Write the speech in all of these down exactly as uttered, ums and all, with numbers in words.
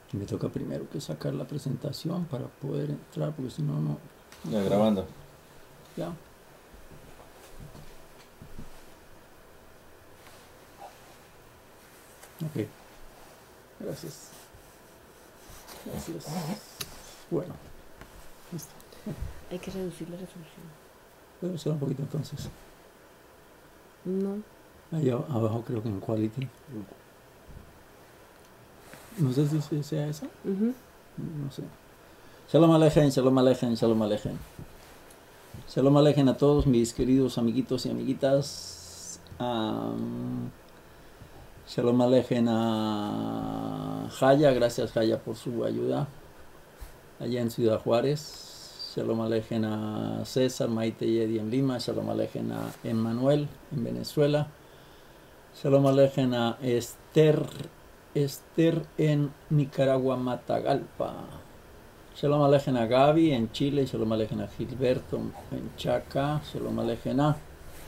Me toca primero que sacar la presentación para poder entrar, porque si no, no... Ya grabando. Ya. Ok. Gracias. Gracias. Bueno. Listo. Hay que reducir la resolución. ¿Puedo hacer un poquito entonces? No. Allá abajo creo que en Quality. No sé si sea esa. Uh-huh. No sé. Shalom Alejem, Shalom Alejem, Shalom Alejem. Shalom Alejem a todos mis queridos amiguitos y amiguitas. Um, Shalom Alejem a Jaya, gracias Jaya por su ayuda allá en Ciudad Juárez. Shalom Alejem a César, Maite y Eddie en Lima. Shalom Alejem a Emmanuel en Venezuela. Shalom Alejem a Esther, Esther en Nicaragua, Matagalpa. Shalom Alejem a Gaby en Chile. Shalom Alejem a Gilberto en Chaca. Shalom Alejem a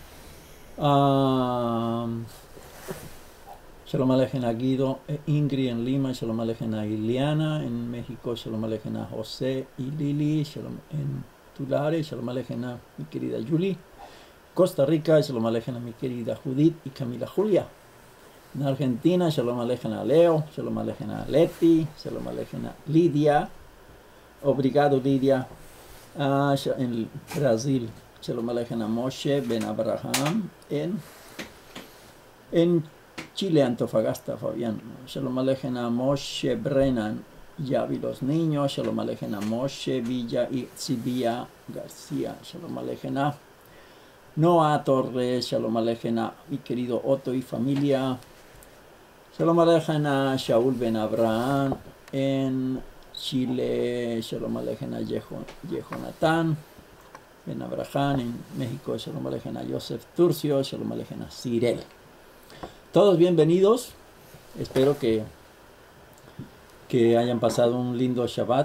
um, Shalom Alejem a Guido e Ingrid en Lima. Shalom Alejem a Ileana en México. Shalom Alejem a José y Lili. Shalom en Tulare. Shalom Alejem a mi querida Julie. Costa Rica. Shalom Alejem a mi querida Judith y Camila Julia. En Argentina. Shalom Alejem a Leo. Shalom Alejem a Leti. Shalom Alejem a Lidia. Obrigado, Lidia. Uh, en Brasil. Shalom Alejem a Moshe Ben Abraham. En, en Chile, Antofagasta, Fabián. Shalom Alejem a Moshe Brennan. Ya vi los niños. Shalom Alejem a Moshe Villa y Sibia García. Shalom Alejem a Noah Torres. Shalom Alejem a mi querido Otto y familia. Shalom Alejem a Shaul Ben Abraham. En Chile, Shalom Alejem a Yehonatán Ben Abraham. En México, Shalom Alejem a Joseph Turcio. Shalom Alejem a Cyril. Todos bienvenidos. Espero que, que hayan pasado un lindo Shabbat.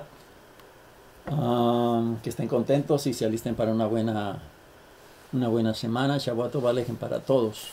Um, que estén contentos y se alisten para una buena, una buena semana. Shabbat Tov Alejem para todos.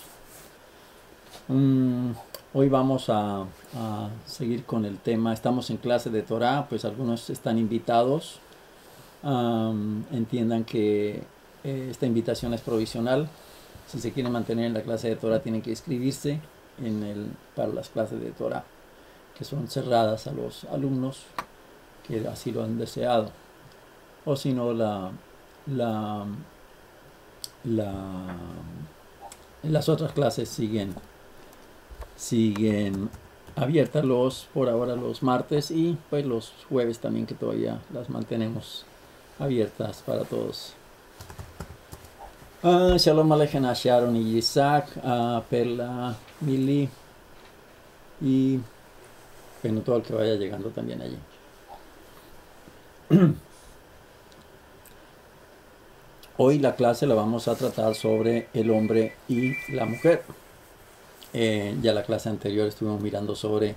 Um, Hoy vamos a, a seguir con el tema. Estamos en clase de Torah, pues algunos están invitados. Um, entiendan que eh, esta invitación es provisional. Si se quieren mantener en la clase de Torah, tienen que inscribirse en el, para las clases de Torah, que son cerradas a los alumnos que así lo han deseado. O si no, la, la, la, las otras clases siguen. siguen abiertas los por ahora los martes y pues los jueves también, que todavía las mantenemos abiertas para todos. Uh, Shalom Alejem a Sharon y Isaac, a Perla, Mili y bueno, todo el que vaya llegando también allí. Hoy la clase la vamos a tratar sobre el hombre y la mujer. Eh, ya la clase anterior estuvimos mirando sobre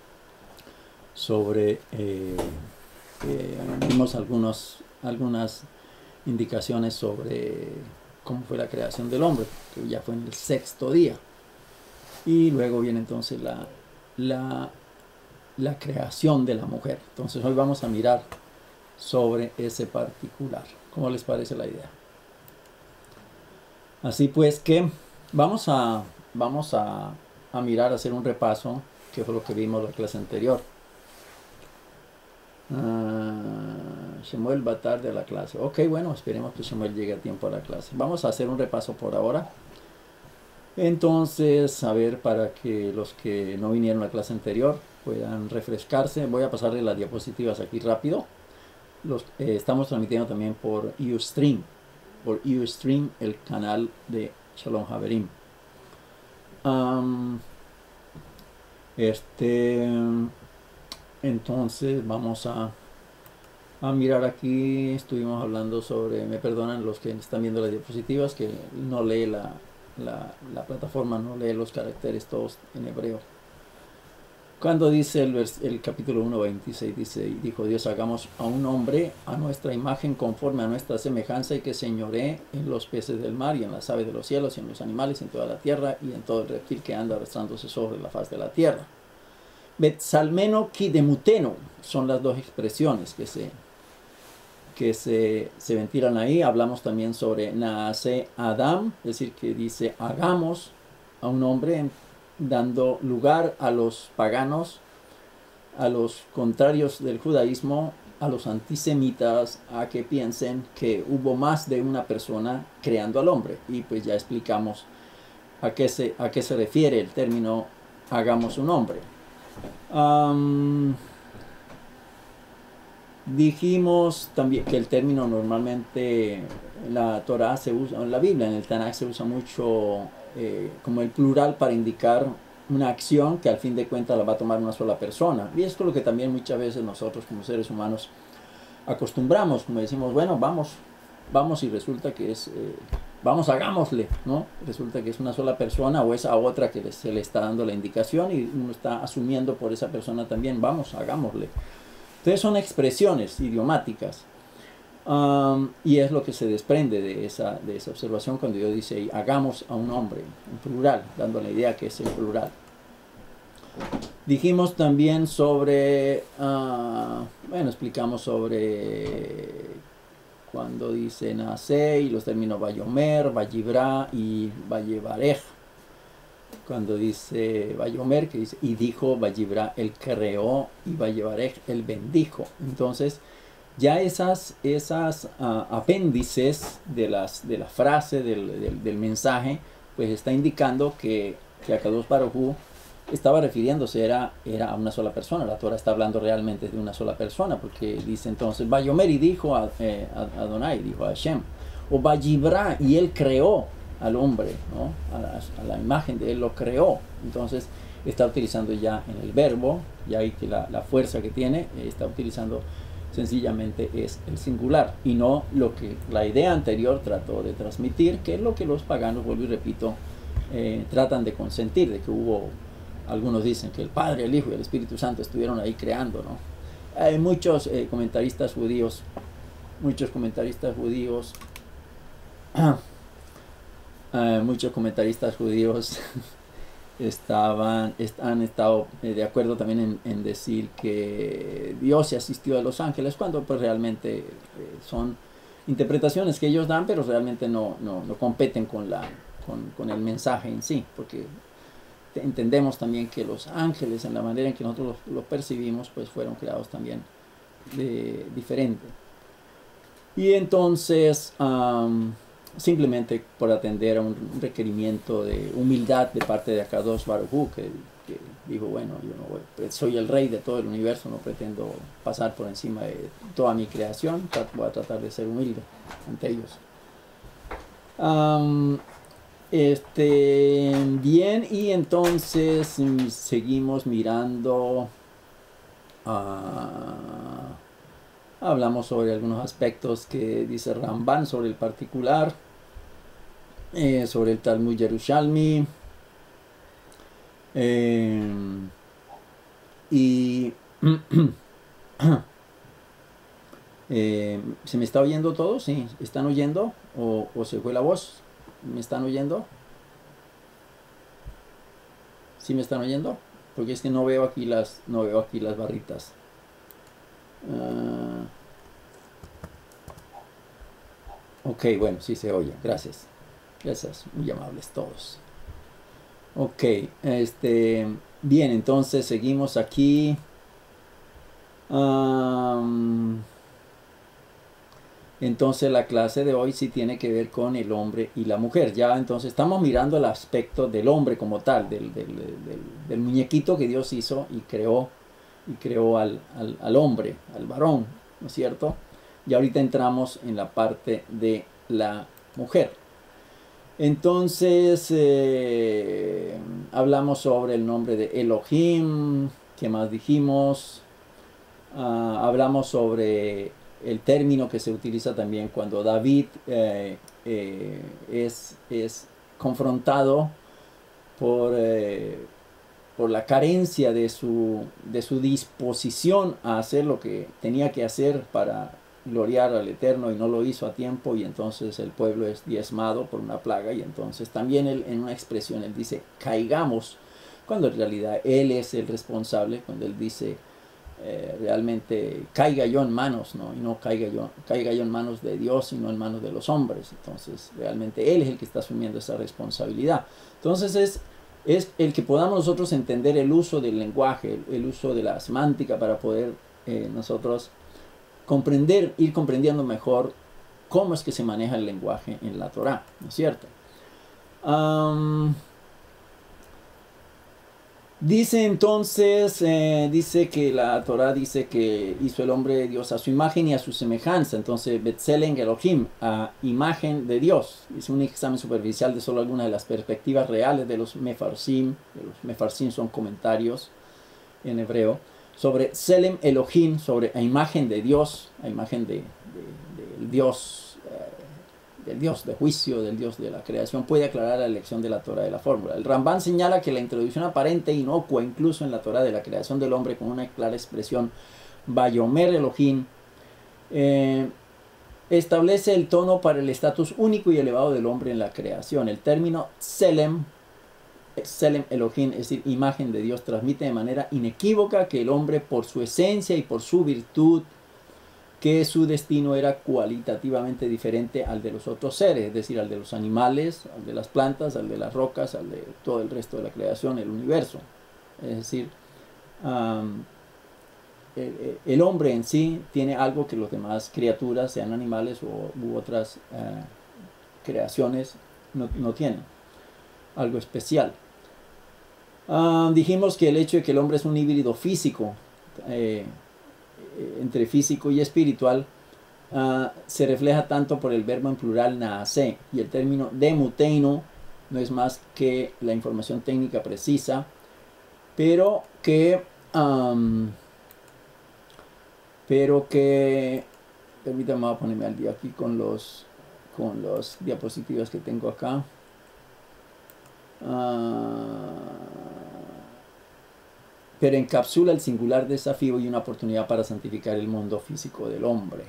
sobre eh, eh, vimos algunos, algunas indicaciones sobre cómo fue la creación del hombre, que ya fue en el sexto día, y luego viene entonces la, la, la creación de la mujer. Entonces hoy vamos a mirar sobre ese particular. ¿Cómo les parece la idea? Así pues que vamos a Vamos a, a mirar, a hacer un repaso, que fue lo que vimos la clase anterior. Uh, Shemuel va tarde a la clase. Ok, bueno, esperemos que Shemuel llegue a tiempo a la clase. Vamos a hacer un repaso por ahora. Entonces, a ver, para que los que no vinieron a la clase anterior puedan refrescarse. Voy a pasarle las diapositivas aquí rápido. Los, eh, estamos transmitiendo también por Ustream. Por Ustream, el canal de Shalom Haverim. Um, este entonces vamos a, a mirar aquí. Estuvimos hablando sobre, me perdonan los que están viendo las diapositivas, que no lee la, la, la plataforma, no lee los caracteres todos en hebreo. Cuando dice el, vers, el capítulo uno, veintiséis, dice: y dijo Dios, hagamos a un hombre a nuestra imagen, conforme a nuestra semejanza, y que señoree en los peces del mar, y en las aves de los cielos, y en los animales, y en toda la tierra, y en todo el reptil que anda arrastrándose sobre la faz de la tierra. Betsalmeno kidemuteno son las dos expresiones que se, que se, se ventilan ahí. Hablamos también sobre naase Adam, es decir, que dice hagamos a un hombre, dando lugar a los paganos, a los contrarios del judaísmo, a los antisemitas, a que piensen que hubo más de una persona creando al hombre. Y pues ya explicamos a qué se, a qué se refiere el término hagamos un hombre. Um, dijimos también que el término normalmente en la Torah se usa, en la Biblia, en el Tanakh se usa mucho eh, como el plural para indicar una acción que al fin de cuentas la va a tomar una sola persona. Y esto es lo que también muchas veces nosotros como seres humanos acostumbramos, como decimos, bueno, vamos, vamos y resulta que es, eh, vamos, hagámosle, ¿no? Resulta que es una sola persona o esa otra que se le está dando la indicación y uno está asumiendo por esa persona también, vamos, hagámosle. Entonces son expresiones idiomáticas. Um, y es lo que se desprende de esa, de esa observación cuando Dios dice hagamos a un hombre, en plural, dando la idea que es el plural. Dijimos también sobre, uh, bueno, explicamos sobre cuando dice nace y los términos vayomer, vayibra y vayevarej. Cuando dice vayomer, que dice y dijo, vayibra, él creó, y vayevarej, él bendijo. Entonces, ya esas, esas uh, apéndices de, las, de la frase, del, del, del mensaje, pues está indicando que, que Akadosh Baruj Hu estaba refiriéndose era, era a una sola persona. La Torah está hablando realmente de una sola persona, porque dice entonces, Vayomer y dijo a, eh, a Adonai, dijo a Hashem, o Vayibra, y él creó al hombre, ¿no? a, la, a la imagen de él lo creó. Entonces está utilizando ya en el verbo, ya hay que la, la fuerza que tiene, está utilizando sencillamente es el singular y no lo que la idea anterior trató de transmitir, que es lo que los paganos, vuelvo y repito, eh, tratan de consentir, de que hubo, algunos dicen que el Padre, el Hijo y el Espíritu Santo estuvieron ahí creando, ¿no? Hay muchos eh, comentaristas judíos, muchos comentaristas judíos, eh, muchos comentaristas judíos estaban, han estado eh, de acuerdo también en, en decir que Dios se asistió a los ángeles, cuando pues realmente eh, son interpretaciones que ellos dan, pero realmente no, no, no competen con, la, con, con el mensaje en sí, porque entendemos también que los ángeles, en la manera en que nosotros los, los percibimos, pues fueron creados también de, diferente. Y entonces um, simplemente por atender a un requerimiento de humildad de parte de Akadosh Baruj Hu, que, que dijo, bueno, yo no voy, soy el rey de todo el universo, no pretendo pasar por encima de toda mi creación, voy a tratar de ser humilde ante ellos. Um, este, bien, y entonces mm, seguimos mirando, uh, hablamos sobre algunos aspectos que dice Ramban sobre el particular, eh, sobre el Talmud Yerushalmi, eh, y eh, ¿se me está oyendo todo? ¿Sí? ¿Están oyendo? ¿O, o se fue la voz? ¿Me están oyendo? ¿Sí me están oyendo? Porque es que no veo aquí las, no veo aquí las barritas. Uh, ok, bueno, sí se oye. Gracias. Gracias, muy amables todos. Ok, este, bien, entonces seguimos aquí. Um, Entonces la clase de hoy sí tiene que ver con el hombre y la mujer. Ya entonces estamos mirando el aspecto del hombre como tal, del, del, del, del muñequito que Dios hizo y creó, y creó al, al, al hombre, al varón, ¿no es cierto? Y ahorita entramos en la parte de la mujer. Entonces eh, hablamos sobre el nombre de Elohim. ¿Qué más dijimos? Uh, hablamos sobre el término que se utiliza también cuando David eh, eh, es, es confrontado por, eh, por la carencia de su, de su disposición a hacer lo que tenía que hacer para gloriar al Eterno, y no lo hizo a tiempo, y entonces el pueblo es diezmado por una plaga, y entonces también él, en una expresión él dice caigamos cuando en realidad Él es el responsable, cuando Él dice eh, realmente caiga yo en manos, ¿no? Y no caiga yo, caiga yo en manos de Dios, sino en manos de los hombres. Entonces realmente Él es el que está asumiendo esa responsabilidad. Entonces es, es el que podamos nosotros entender el uso del lenguaje, el, el uso de la semántica para poder eh, nosotros comprender, ir comprendiendo mejor cómo es que se maneja el lenguaje en la Torá, ¿no es cierto? Um, dice entonces, eh, dice que la Torá dice que hizo el hombre de Dios a su imagen y a su semejanza. Entonces, Betzelen Elohim, a imagen de Dios. Es un examen superficial de solo algunas de las perspectivas reales de los mefarsim. Los mefarsim son comentarios en hebreo. Sobre Selem Elohim, sobre a imagen de Dios, a imagen de, de, del Dios, eh, del Dios de juicio, del Dios de la creación, puede aclarar la elección de la Torah de la fórmula. El Rambán señala que la introducción aparente e inocua, incluso en la Torah de la creación del hombre, con una clara expresión, Bayomer Elohim, eh, establece el tono para el estatus único y elevado del hombre en la creación. El término Selem, Selem Elohim, es decir, imagen de Dios, transmite de manera inequívoca que el hombre, por su esencia y por su virtud, que su destino era cualitativamente diferente al de los otros seres, es decir, al de los animales, al de las plantas, al de las rocas, al de todo el resto de la creación, el universo. Es decir, um, el, el hombre en sí tiene algo que los demás criaturas, sean animales o, u otras uh, creaciones, no, no tienen. Algo especial. Uh, dijimos que el hecho de que el hombre es un híbrido físico, eh, entre físico y espiritual, uh, se refleja tanto por el verbo en plural naase, y el término demuteino no es más que la información técnica precisa, pero que um, pero que permítanme, voy a ponerme al día aquí con los con los diapositivas que tengo acá. Uh, pero encapsula el singular desafío y una oportunidad para santificar el mundo físico del hombre.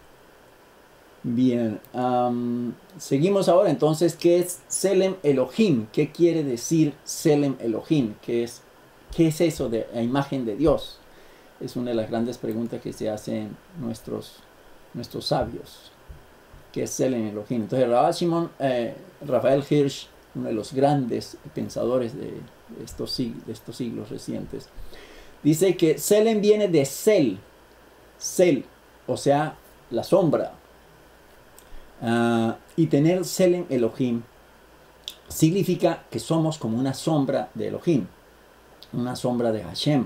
Bien, um, seguimos ahora entonces. ¿Qué es Selem Elohim? ¿Qué quiere decir Selem Elohim? ¿Qué es, qué es eso de la imagen de Dios? Es una de las grandes preguntas que se hacen nuestros, nuestros sabios. ¿Qué es Selem Elohim? Entonces Rabbi Shimon, eh, Rafael Hirsch, uno de los grandes pensadores de estos, de estos siglos recientes, dice que Selem viene de Sel, Sel, o sea, la sombra. Uh, y tener Selem Elohim significa que somos como una sombra de Elohim, una sombra de Hashem.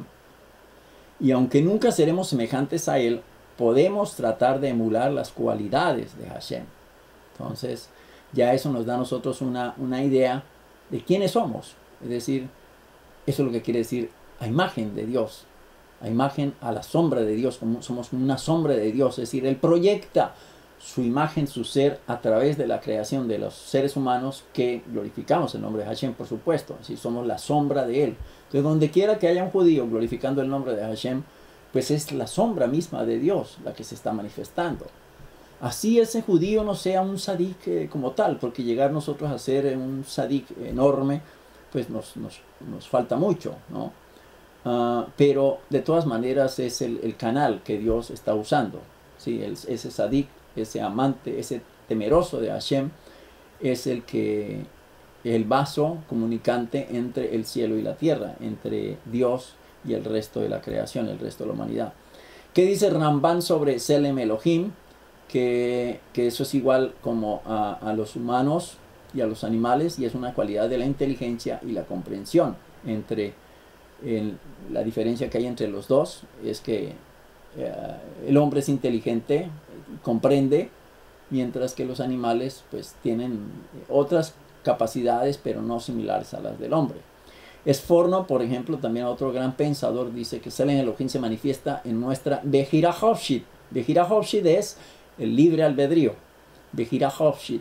Y aunque nunca seremos semejantes a Él, podemos tratar de emular las cualidades de Hashem. Entonces, ya eso nos da a nosotros una, una idea de quiénes somos. Es decir, eso es lo que quiere decir a imagen de Dios, a imagen, a la sombra de Dios, como somos una sombra de Dios. Es decir, Él proyecta su imagen, su ser, a través de la creación de los seres humanos, que glorificamos el nombre de Hashem, por supuesto. Así somos la sombra de Él. Entonces, donde quiera que haya un judío glorificando el nombre de Hashem, pues es la sombra misma de Dios la que se está manifestando. Así ese judío no sea un sadik eh, como tal, porque llegar nosotros a ser un sadik enorme, pues nos, nos, nos falta mucho, ¿no? Uh, pero de todas maneras es el, el canal que Dios está usando, ¿sí? El, ese sadik, ese amante, ese temeroso de Hashem, es el que, el vaso comunicante entre el cielo y la tierra, entre Dios y el resto de la creación, el resto de la humanidad. ¿Qué dice Ramban sobre Selem Elohim? Que, que eso es igual como a, a los humanos y a los animales, y es una cualidad de la inteligencia y la comprensión. Entre el, la diferencia que hay entre los dos es que eh, el hombre es inteligente, comprende, mientras que los animales pues tienen otras capacidades, pero no similares a las del hombre. Esforno, por ejemplo, también otro gran pensador, dice que Selem Elohim se manifiesta en nuestra Bejira Hofshit. Bejira Hofshit es el libre albedrío, Bejira Hofshit.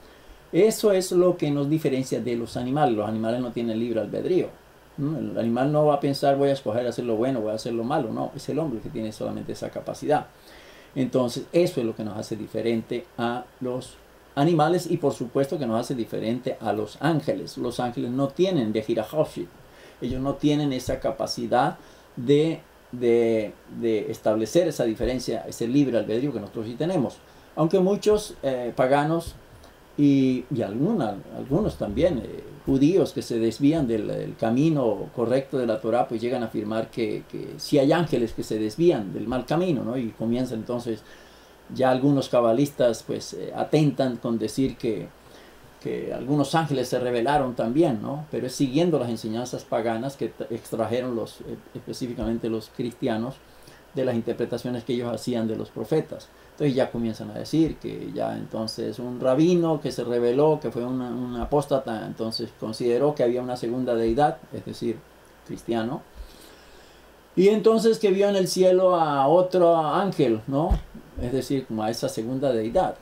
Eso es lo que nos diferencia de los animales. Los animales no tienen libre albedrío. El animal no va a pensar, voy a escoger hacer lo bueno, voy a hacer lo malo. No, es el hombre que tiene solamente esa capacidad. Entonces, eso es lo que nos hace diferente a los animales, y por supuesto que nos hace diferente a los ángeles. Los ángeles no tienen Bejira Hofshit. Ellos no tienen esa capacidad de, de, de establecer esa diferencia, ese libre albedrío que nosotros sí tenemos. Aunque muchos eh, paganos y, y alguna, algunos también, eh, judíos que se desvían del, del camino correcto de la Torah, pues llegan a afirmar que, que sí hay ángeles que se desvían del mal camino, ¿no? Y comienzan entonces, ya algunos cabalistas pues eh, atentan con decir que, que algunos ángeles se rebelaron también, ¿no? Pero es siguiendo las enseñanzas paganas que extrajeron los, eh, específicamente los cristianos, de las interpretaciones que ellos hacían de los profetas. Entonces ya comienzan a decir que ya entonces un rabino que se rebeló, que fue una, un apóstata, entonces consideró que había una segunda deidad, es decir, cristiano, y entonces que vio en el cielo a otro ángel, ¿no? Es decir, como a esa segunda deidad.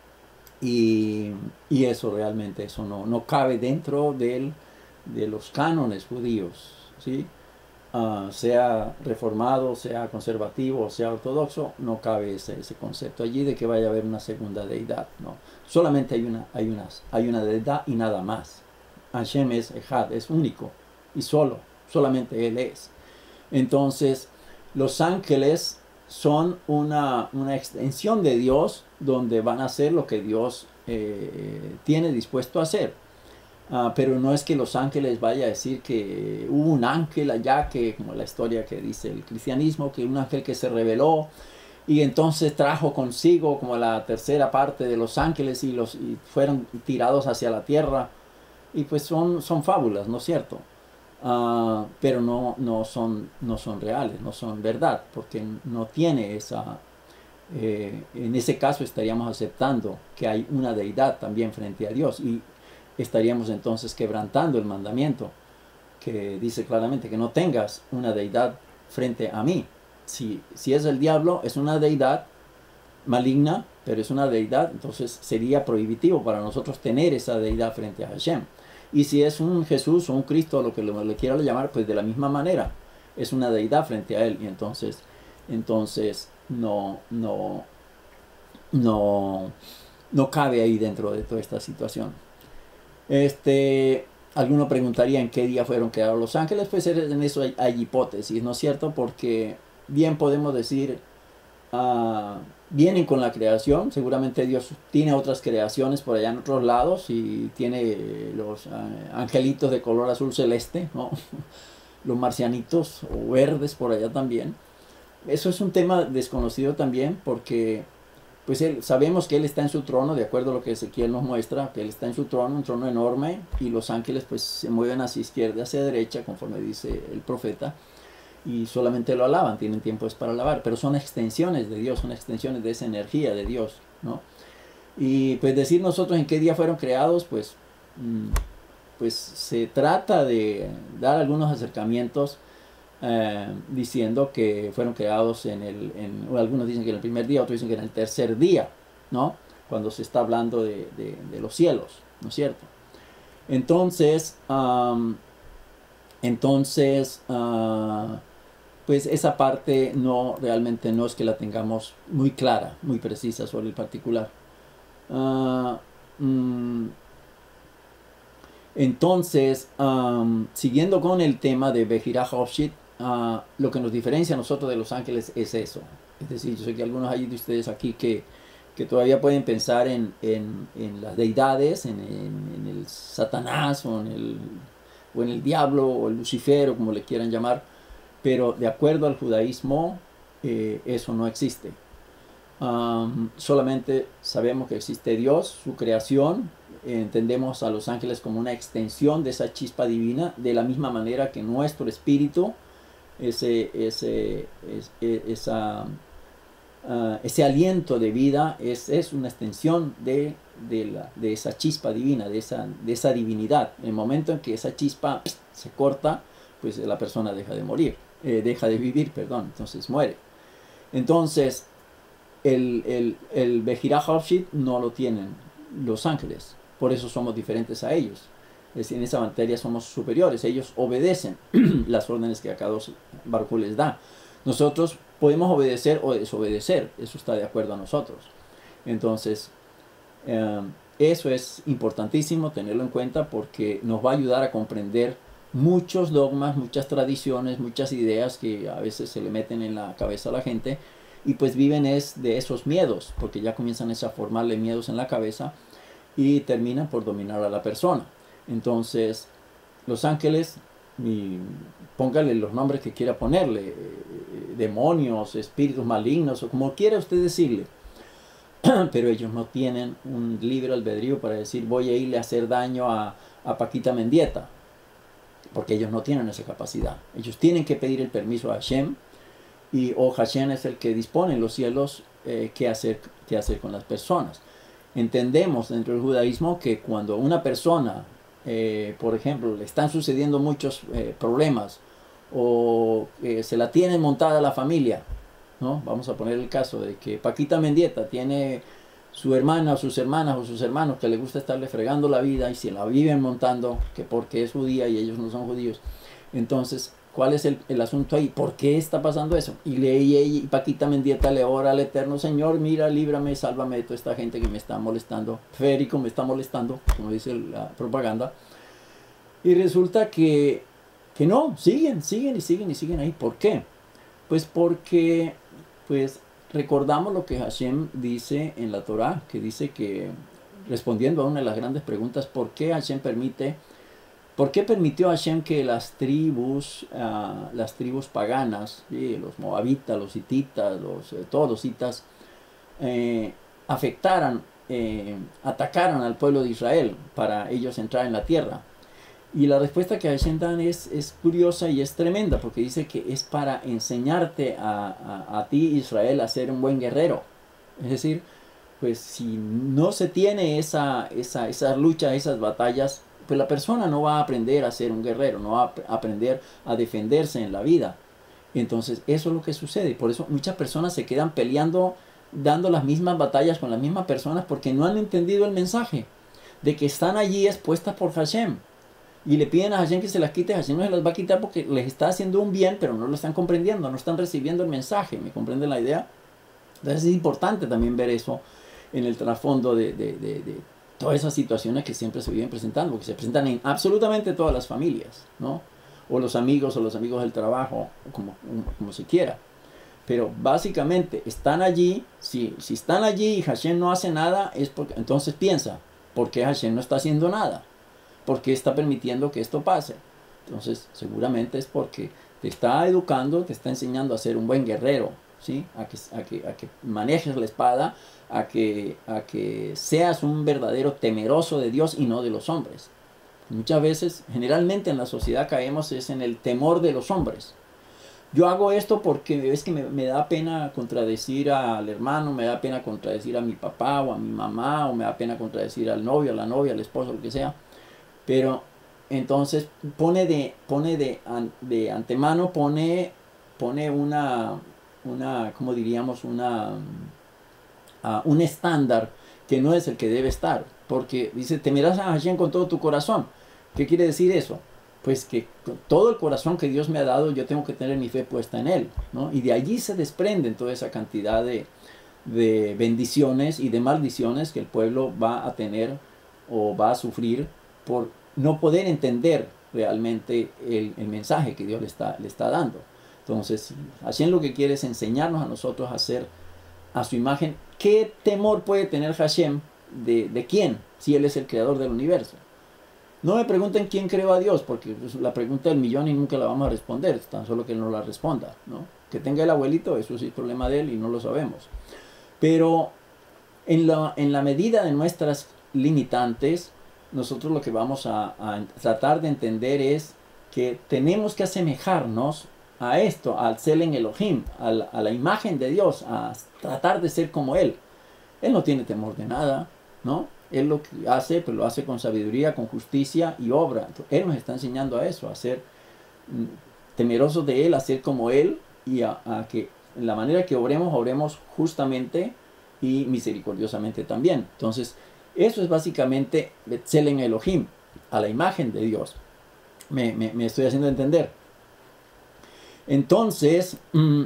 Y, y eso realmente, eso no, no cabe dentro del, de los cánones judíos, ¿sí? Uh, sea reformado, sea conservativo, sea ortodoxo, no cabe ese, ese concepto allí de que vaya a haber una segunda deidad, no. Solamente hay una, hay unas, hay una deidad y nada más. Hashem es Ejad, es único y solo, solamente Él es. Entonces, los ángeles son una, una extensión de Dios, donde van a hacer lo que Dios eh, tiene dispuesto a hacer. Uh, pero no es que los ángeles vaya a decir que hubo un ángel allá, que como la historia que dice el cristianismo, que un ángel que se rebeló y entonces trajo consigo como la tercera parte de los ángeles y, los, y fueron tirados hacia la tierra. Y pues son, son fábulas, ¿no es cierto? Uh, pero no, no, son, no son reales, no son verdad, porque no tiene esa... Eh, en ese caso estaríamos aceptando que hay una deidad también frente a Dios, y estaríamos entonces quebrantando el mandamiento que dice claramente que no tengas una deidad frente a mí. Si, si es el diablo, es una deidad maligna, pero es una deidad, entonces sería prohibitivo para nosotros tener esa deidad frente a Hashem. Y si es un Jesús o un Cristo, lo que le, le quiera llamar, pues de la misma manera, es una deidad frente a Él, y entonces, entonces no, no, no, no cabe ahí dentro de toda esta situación. Este, alguno preguntaría en qué día fueron creados los ángeles. Pues en eso hay, hay hipótesis, ¿no es cierto? Porque bien podemos decir, uh, vienen con la creación. Seguramente Dios tiene otras creaciones por allá en otros lados y tiene los uh, angelitos de color azul celeste, ¿no? Los marcianitos o verdes por allá también. Eso es un tema desconocido también, porque pues él, sabemos que Él está en su trono, de acuerdo a lo que Ezequiel nos muestra, que Él está en su trono, un trono enorme, y los ángeles pues se mueven hacia izquierda, hacia derecha, conforme dice el profeta, y solamente lo alaban, tienen tiempos para alabar, pero son extensiones de Dios, son extensiones de esa energía de Dios, ¿no? Y pues decir nosotros en qué día fueron creados, pues, pues se trata de dar algunos acercamientos, Eh, diciendo que fueron creados en el, en, o algunos dicen que en el primer día, otros dicen que en el tercer día, ¿no? Cuando se está hablando de, de, de los cielos, ¿no es cierto? Entonces, um, entonces, uh, pues esa parte no, realmente no es que la tengamos muy clara, muy precisa sobre el particular. Uh, mm, entonces, um, siguiendo con el tema de Bejirá Hofshit, Uh, lo que nos diferencia a nosotros de los ángeles es eso. Es decir, yo sé que algunos hay de ustedes aquí que, que todavía pueden pensar en, en, en las deidades, en, en, en el Satanás o en el, o en el diablo o el Lucifer o como le quieran llamar, pero de acuerdo al judaísmo eh, eso no existe. Um, solamente sabemos que existe Dios, su creación. Entendemos a los ángeles como una extensión de esa chispa divina, de la misma manera que nuestro espíritu, ese, ese, ese, esa, uh, ese aliento de vida es, es una extensión de, de, la, de esa chispa divina, de esa, de esa divinidad. En el momento en que esa chispa se corta, pues la persona deja de morir, eh, deja de vivir, perdón, entonces muere. Entonces, el, el, el Bejirá Hofshit no lo tienen los ángeles, por eso somos diferentes a ellos. Es decir, en esa materia somos superiores. Ellos obedecen las órdenes que a cada Baruj Hu les da. Nosotros podemos obedecer o desobedecer. Eso está de acuerdo a nosotros. Entonces, eh, eso es importantísimo tenerlo en cuenta, porque nos va a ayudar a comprender muchos dogmas, muchas tradiciones, muchas ideas que a veces se le meten en la cabeza a la gente y pues viven es de esos miedos, porque ya comienzan a formarle miedos en la cabeza y terminan por dominar a la persona. Entonces, los ángeles, y póngale los nombres que quiera ponerle, eh, demonios, espíritus malignos, o como quiera usted decirle, pero ellos no tienen un libre albedrío para decir voy a irle a hacer daño a, a Paquita Mendieta, porque ellos no tienen esa capacidad. Ellos tienen que pedir el permiso a Hashem, y o Hashem es el que dispone en los cielos eh, qué hacer, qué hacer con las personas. Entendemos dentro del judaísmo que cuando una persona, eh, por ejemplo, le están sucediendo muchos eh, problemas, o eh, se la tienen montada la familia, ¿no? Vamos a poner el caso de que Paquita Mendieta tiene su hermana o sus hermanas o sus hermanos que le gusta estarle fregando la vida y se la viven montando que porque es judía y ellos no son judíos. Entonces, ¿cuál es el, el asunto ahí? ¿Por qué está pasando eso? Y, le, y, y Paquita Mendieta le ora al Eterno: Señor, mira, líbrame, sálvame de toda esta gente que me está molestando. Férico me está molestando, como dice la propaganda. Y resulta que, que no, siguen, siguen y siguen y siguen ahí. ¿Por qué? Pues porque pues recordamos lo que Hashem dice en la Torah, que dice que, respondiendo a una de las grandes preguntas, ¿por qué Hashem permite, por qué permitió Hashem que las tribus, uh, las tribus paganas, ¿sí? Los moabitas, los hititas, los, eh, todos los hitas, eh, afectaran, eh, atacaran al pueblo de Israel para ellos entrar en la tierra? Y la respuesta que Hashem dan es, es curiosa y es tremenda, porque dice que es para enseñarte a, a, a ti, Israel, a ser un buen guerrero. Es decir, pues si no se tiene esa, esa, esa lucha, esas batallas, pues la persona no va a aprender a ser un guerrero, no va a aprender a defenderse en la vida. Entonces eso es lo que sucede. Por eso muchas personas se quedan peleando, dando las mismas batallas con las mismas personas, porque no han entendido el mensaje de que están allí expuestas por Hashem. Y le piden a Hashem que se las quite. Hashem no se las va a quitar porque les está haciendo un bien, pero no lo están comprendiendo, no están recibiendo el mensaje. ¿Me comprenden la idea? Entonces es importante también ver eso en el trasfondo de, de, de, de todas esas situaciones que siempre se viven presentando, porque se presentan en absolutamente todas las familias, ¿no? O los amigos, o los amigos del trabajo, como, como se quiera. Pero básicamente están allí. Si, si están allí y Hashem no hace nada, es porque entonces piensa, ¿por qué Hashem no está haciendo nada? ¿Por qué está permitiendo que esto pase? Entonces, seguramente es porque te está educando, te está enseñando a ser un buen guerrero, ¿sí? A que, a que, a que manejes la espada, a que, a que seas un verdadero temeroso de Dios y no de los hombres. Muchas veces, generalmente en la sociedad caemos es en el temor de los hombres. Yo hago esto porque es que me, me da pena contradecir al hermano, me da pena contradecir a mi papá o a mi mamá, o me da pena contradecir al novio, a la novia, al esposo, lo que sea. Pero entonces pone de, pone de, de antemano, pone, pone una, una, ¿cómo diríamos? Una, uh, un estándar que no es el que debe estar. Porque dice, temerás a Hashem con todo tu corazón. ¿Qué quiere decir eso? Pues que con todo el corazón que Dios me ha dado, yo tengo que tener mi fe puesta en Él, ¿no? Y de allí se desprenden toda esa cantidad de, de bendiciones y de maldiciones que el pueblo va a tener o va a sufrir por no poder entender realmente el, el mensaje que Dios le está, le está dando. Entonces, Hashem lo que quiere es enseñarnos a nosotros a hacer a su imagen. ¿Qué temor puede tener Hashem de, de quién? Si Él es el creador del universo. No me pregunten quién creó a Dios, porque es la pregunta del millón y nunca la vamos a responder, tan solo que Él no la responda, ¿no? Que tenga el abuelito, eso sí es problema de Él y no lo sabemos. Pero en la, en la medida de nuestras limitantes, nosotros lo que vamos a, a tratar de entender es que tenemos que asemejarnos a esto, al Selen Elohim, a la, a la imagen de Dios, a tratar de ser como Él. Él no tiene temor de nada, ¿no? Él lo que hace, pues lo hace con sabiduría, con justicia y obra. Entonces, Él nos está enseñando a eso, a ser temerosos de Él, a ser como Él, y a, a que en la manera que obremos, obremos justamente y misericordiosamente también. Entonces, eso es básicamente B'Tselem Elohim, a la imagen de Dios. Me, me, me estoy haciendo entender. Entonces, mm,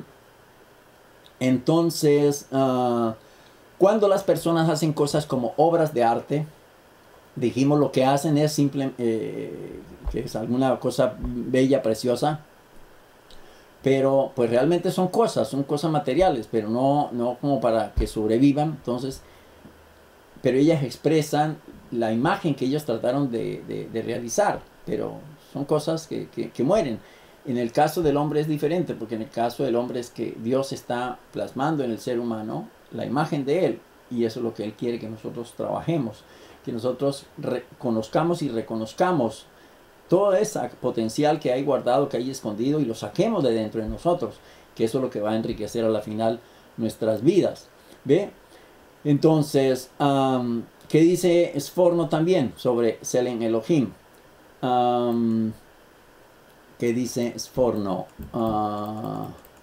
entonces, uh, cuando las personas hacen cosas como obras de arte, dijimos lo que hacen es simple, eh, que es alguna cosa bella, preciosa, pero pues realmente son cosas, son cosas materiales, pero no, no como para que sobrevivan. Entonces, pero ellas expresan la imagen que ellos trataron de, de, de realizar, pero son cosas que, que, que mueren. En el caso del hombre es diferente, porque en el caso del hombre es que Dios está plasmando en el ser humano la imagen de Él, y eso es lo que Él quiere que nosotros trabajemos, que nosotros conozcamos y reconozcamos todo ese potencial que hay guardado, que hay escondido, y lo saquemos de dentro de nosotros, que eso es lo que va a enriquecer a la final nuestras vidas. ¿Ve? Entonces, um, ¿qué dice Sforno también sobre Selen Elohim? Um, ¿Qué dice Sforno? Uh,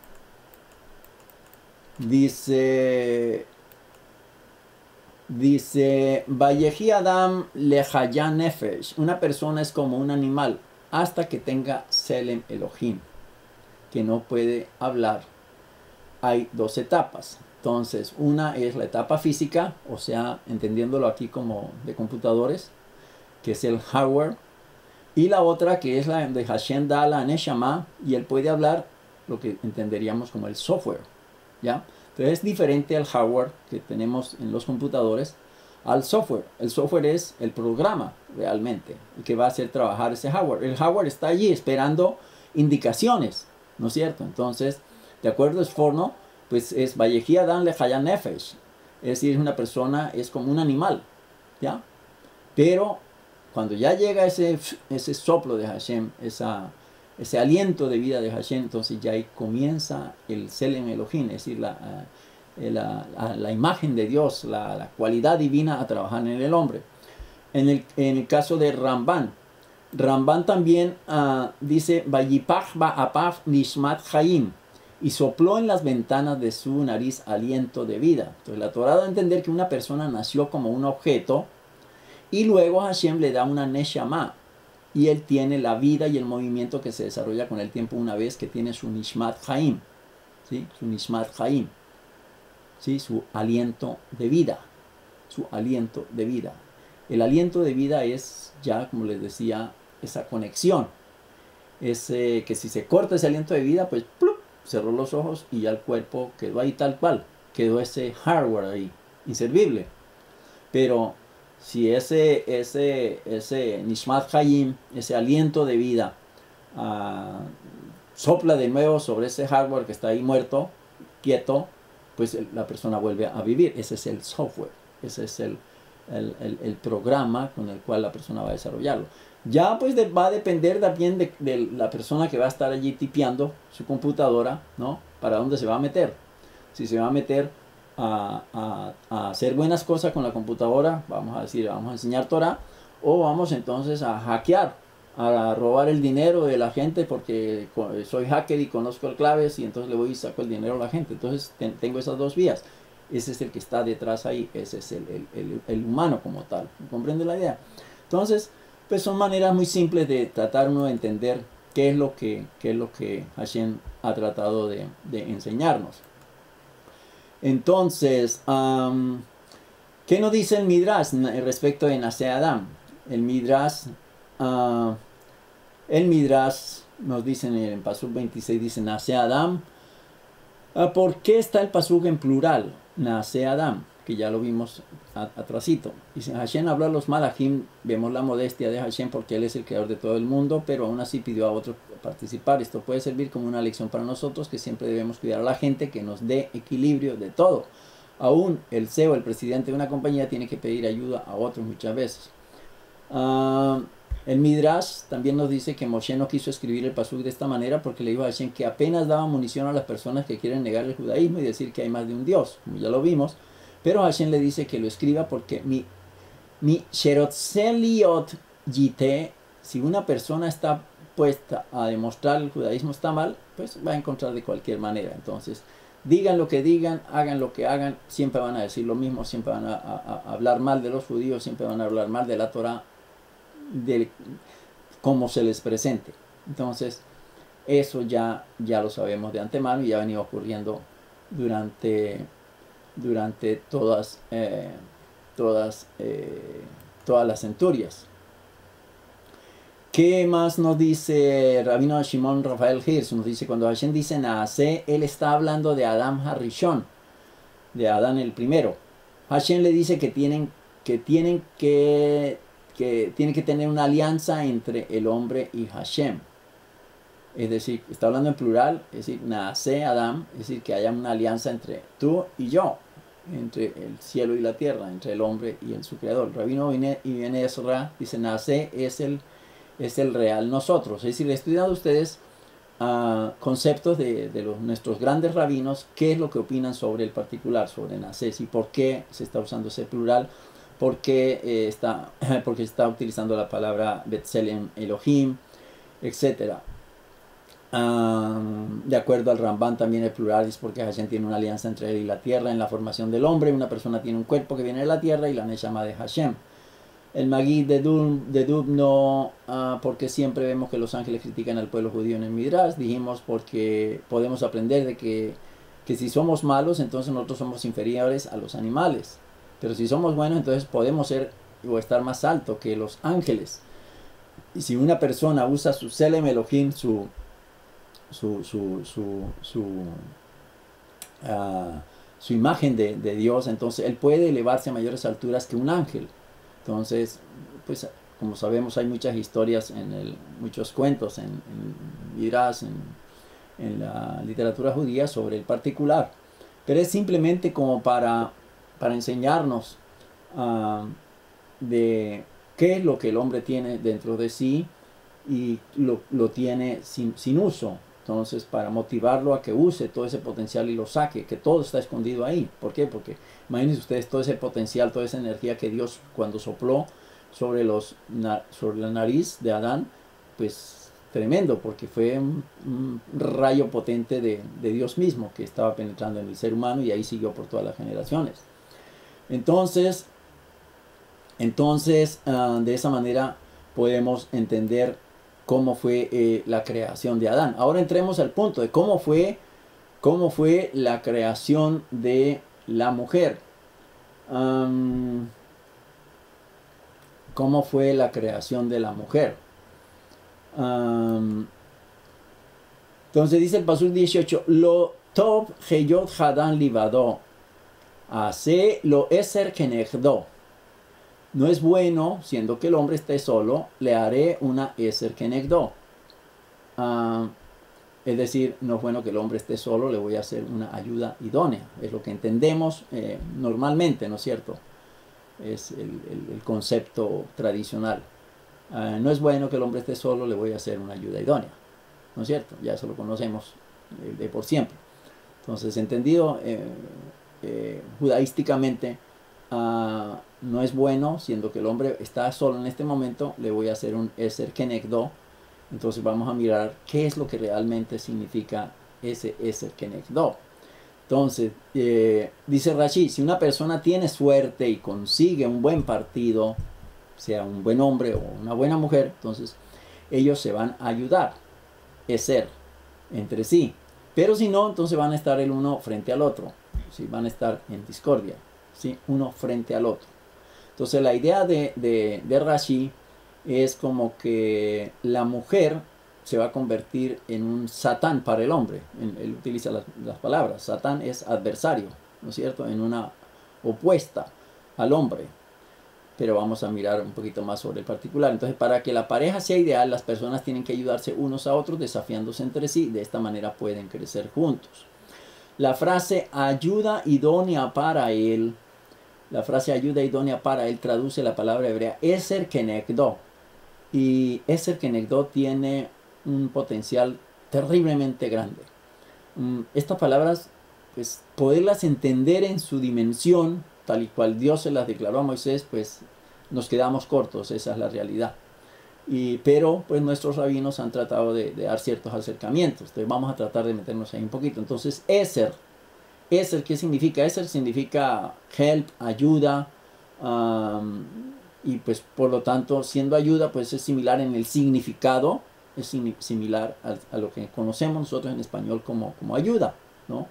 dice... Dice, Vayehi Adam lehaya nefesh. Una persona es como un animal hasta que tenga Selem Elohim, que no puede hablar. Hay dos etapas. Entonces, una es la etapa física, o sea, entendiéndolo aquí como de computadores, que es el hardware. Y la otra que es la de Hashem da la Neshama, y él puede hablar lo que entenderíamos como el software. ¿Ya? Entonces es diferente al hardware que tenemos en los computadores al software. El software es el programa realmente, el que va a hacer trabajar ese hardware. El hardware está allí esperando indicaciones, ¿no es cierto? Entonces, de acuerdo a Sforno, pues es Vayehi Adam lehaya nefesh. Es decir, una persona es como un animal, ¿ya? Pero cuando ya llega ese, ese soplo de Hashem, esa... ese aliento de vida de Hashem, entonces ya ahí comienza el Selem Elohim, es decir, la, la, la, la imagen de Dios, la, la cualidad divina a trabajar en el hombre. En el, en el caso de Ramban, Ramban también uh, dice, Vayipach ba'apach nishmat chaim, y sopló en las ventanas de su nariz aliento de vida. Entonces la Torah da a entender que una persona nació como un objeto, y luego Hashem le da una neshama, y él tiene la vida y el movimiento que se desarrolla con el tiempo una vez que tiene su Nishmat Chaim, ¿sí? Su Nishmat Chaim, ¿sí? Su aliento de vida, su aliento de vida. El aliento de vida es ya, como les decía, esa conexión. Es eh, que si se corta ese aliento de vida, pues ¡plup!, cerró los ojos y ya el cuerpo quedó ahí tal cual. Quedó ese hardware ahí, inservible. Pero si ese, ese, ese Nishmat Chaim, ese aliento de vida, uh, sopla de nuevo sobre ese hardware que está ahí muerto, quieto, pues la persona vuelve a vivir. Ese es el software, ese es el, el, el, el programa con el cual la persona va a desarrollarlo. Ya pues de, va a depender también de, de la persona que va a estar allí tipeando su computadora, ¿no? Para dónde se va a meter. Si se va a meter A, a, a hacer buenas cosas con la computadora, vamos a decir, vamos a enseñar Torah, o vamos entonces a hackear, a robar el dinero de la gente porque soy hacker y conozco el claves y entonces le voy y saco el dinero a la gente. Entonces ten, tengo esas dos vías. Ese es el que está detrás ahí, ese es el, el, el, el humano como tal. ¿Comprende la idea? Entonces, pues son maneras muy simples de tratar uno de entender qué es lo que, qué es lo que Hashem ha tratado de, de enseñarnos. Entonces, um, ¿qué nos dice el Midrash respecto de Nace Adam? El Midrash, uh, el Midrash nos dice en el Pasuk veintiséis, dice Nace Adam. Uh, ¿Por qué está el Pasuk en plural? Nace Adam, que ya lo vimos atrasito. Dice, Hashem habló a los Malachim, vemos la modestia de Hashem porque Él es el creador de todo el mundo, pero aún así pidió a otros participar. Esto puede servir como una lección para nosotros, que siempre debemos cuidar a la gente, que nos dé equilibrio de todo. Aún el C E O, el presidente de una compañía, tiene que pedir ayuda a otros muchas veces. Uh, el Midrash también nos dice que Moshe no quiso escribir el pasuk de esta manera porque le dijo a Hashem que apenas daba munición a las personas que quieren negar el judaísmo y decir que hay más de un Dios, como ya lo vimos. Pero Hashem le dice que lo escriba porque mi, mi sherotzeliot yite, si una persona está puesta a demostrar el judaísmo está mal, pues va a encontrar de cualquier manera. Entonces, digan lo que digan, hagan lo que hagan, siempre van a decir lo mismo, siempre van a, a, a hablar mal de los judíos, siempre van a hablar mal de la Torah, de cómo se les presente. Entonces, eso ya, ya lo sabemos de antemano y ya ha venido ocurriendo durante, durante todas, eh, todas eh, todas las centurias. ¿Qué más nos dice Rabino Shimon Rafael Hirsch? Nos dice, cuando Hashem dice Naaseh, él está hablando de Adam Harishon, de Adán el primero. Hashem le dice que tienen que, tienen que, que, tienen que tener una alianza entre el hombre y Hashem. Es decir, está hablando en plural, es decir, Naaseh Adam, es decir, que haya una alianza entre tú y yo, entre el cielo y la tierra, entre el hombre y el, su creador. Rabino Ibn Ezra dice, Naaseh es el es el real nosotros. Es decir, le estoy dando a ustedes uh, conceptos de, de los, nuestros grandes rabinos, qué es lo que opinan sobre el particular, sobre Naaseh, y por qué se está usando ese plural, por qué eh, está, porque se está utilizando la palabra Betzelem Elohim, etcétera. Uh, de acuerdo al Ramban también el plural es porque Hashem tiene una alianza entre él y la tierra en la formación del hombre. Una persona tiene un cuerpo que viene de la tierra y la Neshama de Hashem. El Magid de Dub, de Dub no, uh, porque siempre vemos que los ángeles critican al pueblo judío en el Midrash. Dijimos porque podemos aprender de que, que si somos malos, entonces nosotros somos inferiores a los animales. Pero si somos buenos, entonces podemos ser o estar más alto que los ángeles. Y si una persona usa su Selem Elohim, su, su, su, su, su, uh, su imagen de, de Dios, entonces él puede elevarse a mayores alturas que un ángel. Entonces, pues como sabemos hay muchas historias, en el, muchos cuentos en, en Midrash, en, en la literatura judía sobre el particular. Pero es simplemente como para, para enseñarnos uh, de qué es lo que el hombre tiene dentro de sí y lo, lo tiene sin, sin uso. Entonces, para motivarlo a que use todo ese potencial y lo saque, que todo está escondido ahí. ¿Por qué? Porque imagínense ustedes todo ese potencial, toda esa energía que Dios cuando sopló sobre, los, sobre la nariz de Adán, pues tremendo, porque fue un, un rayo potente de, de Dios mismo que estaba penetrando en el ser humano y ahí siguió por todas las generaciones. Entonces, entonces uh, de esa manera podemos entender cómo fue eh, la creación de Adán. Ahora entremos al punto de cómo fue, cómo fue la creación de la mujer. Um, ¿Cómo fue la creación de la mujer? Um, entonces dice el Pasuk dieciocho, Lo tov heyot hadan livado, hace lo eser kenegdo. No es bueno, siendo que el hombre esté solo, le haré una eser kenegdo. Uh, es decir, no es bueno que el hombre esté solo, le voy a hacer una ayuda idónea. Es lo que entendemos eh, normalmente, ¿no es cierto? Es el, el, el concepto tradicional. Uh, no es bueno que el hombre esté solo, le voy a hacer una ayuda idónea. ¿No es cierto? Ya eso lo conocemos eh, de por siempre. Entonces, entendido eh, eh, judaísticamente, uh, no es bueno, siendo que el hombre está solo en este momento, le voy a hacer un eser kenegdo. Entonces vamos a mirar qué es lo que realmente significa ese eser kenegdo. Entonces, eh, dice Rashi, si una persona tiene suerte y consigue un buen partido, sea un buen hombre o una buena mujer, entonces ellos se van a ayudar, eser, entre sí. Pero si no, entonces van a estar el uno frente al otro, ¿sí? Van a estar en discordia, ¿sí? Uno frente al otro. Entonces la idea de, de, de Rashi es como que la mujer se va a convertir en un satán para el hombre. En, él utiliza las, las palabras. Satán es adversario, ¿no es cierto? En una opuesta al hombre. Pero vamos a mirar un poquito más sobre el particular. Entonces, para que la pareja sea ideal, las personas tienen que ayudarse unos a otros, desafiándose entre sí. De esta manera pueden crecer juntos. La frase ayuda idónea para él. La frase ayuda idónea para él traduce la palabra hebrea eser kenegdo. Y eser kenegdo tiene un potencial terriblemente grande. Um, estas palabras, pues, poderlas entender en su dimensión, tal y cual Dios se las declaró a Moisés, pues, nos quedamos cortos, esa es la realidad. Y, pero, pues, nuestros rabinos han tratado de, de dar ciertos acercamientos. Entonces, vamos a tratar de meternos ahí un poquito. Entonces, eser. Eser, ¿qué significa? Eser significa help, ayuda, um, y pues por lo tanto, siendo ayuda, pues es similar en el significado, es sim similar a, a lo que conocemos nosotros en español como, como ayuda, ¿no?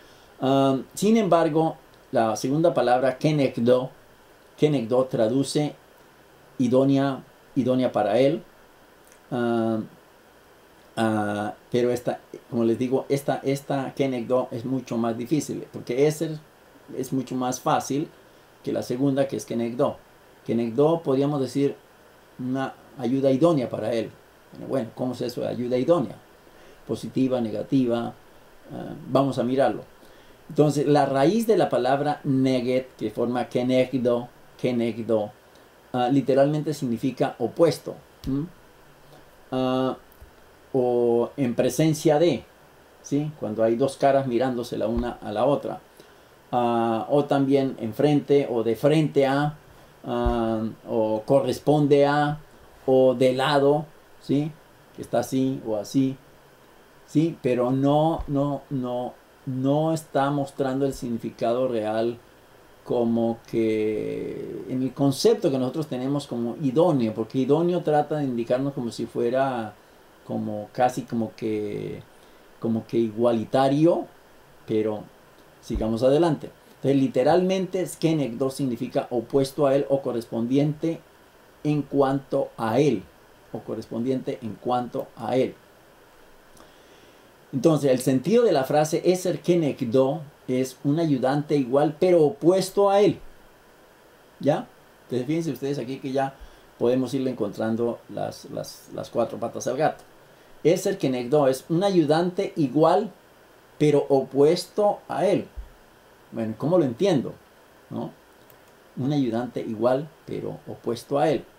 Um, sin embargo, la segunda palabra, kenegdo, kenegdo traduce idónea, idónea para él. Uh, uh, pero esta, como les digo, esta, esta kenegdo es mucho más difícil, porque eser es mucho más fácil que la segunda, que es kenegdo. Kenegdo podríamos decir una ayuda idónea para él. Bueno, ¿cómo es eso de ayuda idónea? Positiva, negativa, uh, vamos a mirarlo. Entonces, la raíz de la palabra neget, que forma kenegdo, kenegdo, uh, literalmente significa opuesto. ¿Mm? Uh, o en presencia de, ¿sí? Cuando hay dos caras mirándose la una a la otra. Uh, o también enfrente o de frente a, uh, o corresponde a, o de lado, ¿sí? Que está así o así, ¿sí? Pero no, no, no, no está mostrando el significado real como que en el concepto que nosotros tenemos como idóneo, porque idóneo trata de indicarnos como si fuera como casi como que como que igualitario, pero sigamos adelante. Entonces, literalmente, kenegdo significa opuesto a él o correspondiente en cuanto a él, o correspondiente en cuanto a él. Entonces, el sentido de la frase eser kenegdo es un ayudante igual, pero opuesto a él. ¿Ya? Entonces, fíjense ustedes aquí que ya podemos irle encontrando las, las, las cuatro patas al gato. Eser kenegdo es un ayudante igual, pero opuesto a él. Bueno, ¿cómo lo entiendo? ¿No? Un ayudante igual, pero opuesto a él.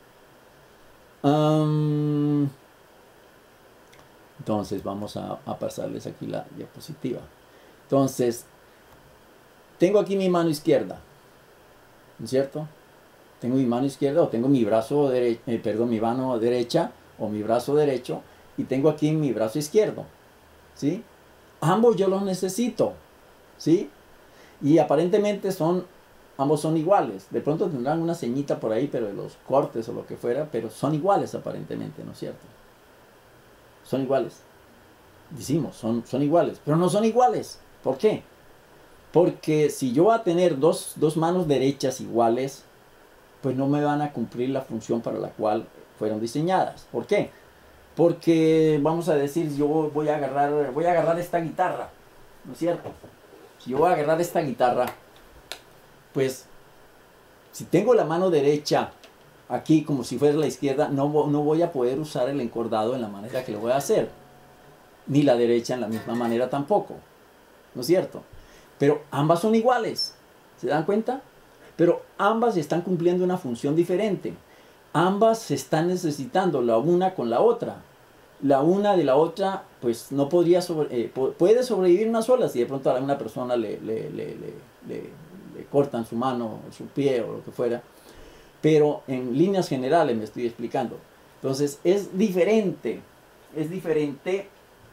Um, entonces, vamos a, a pasarles aquí la diapositiva. Entonces, tengo aquí mi mano izquierda, ¿no es cierto? Tengo mi mano izquierda o tengo mi brazo derecho, eh, perdón, mi mano derecha o mi brazo derecho, y tengo aquí mi brazo izquierdo, ¿sí? Ambos yo los necesito, ¿sí? Y aparentemente son, ambos son iguales. De pronto tendrán una ceñita por ahí, pero de los cortes o lo que fuera, pero son iguales aparentemente, ¿no es cierto? Son iguales. Decimos, son, son iguales, pero no son iguales. ¿Por qué? Porque si yo voy a tener dos, dos manos derechas iguales, pues no me van a cumplir la función para la cual fueron diseñadas. ¿Por qué? Porque vamos a decir, yo voy a agarrar, voy a agarrar esta guitarra, ¿no es cierto? Si yo voy a agarrar esta guitarra, pues si tengo la mano derecha aquí como si fuera la izquierda, no, no voy a poder usar el encordado en la manera que lo voy a hacer. Ni la derecha en la misma manera tampoco, ¿no es cierto? Pero ambas son iguales, ¿se dan cuenta? Pero ambas están cumpliendo una función diferente. Ambas se están necesitando la una con la otra. La una de la otra, pues no podría sobre, eh, puede sobrevivir una sola si de pronto a una persona le, le, le, le, le, le cortan su mano, o su pie o lo que fuera. Pero en líneas generales me estoy explicando. Entonces es diferente, es diferente,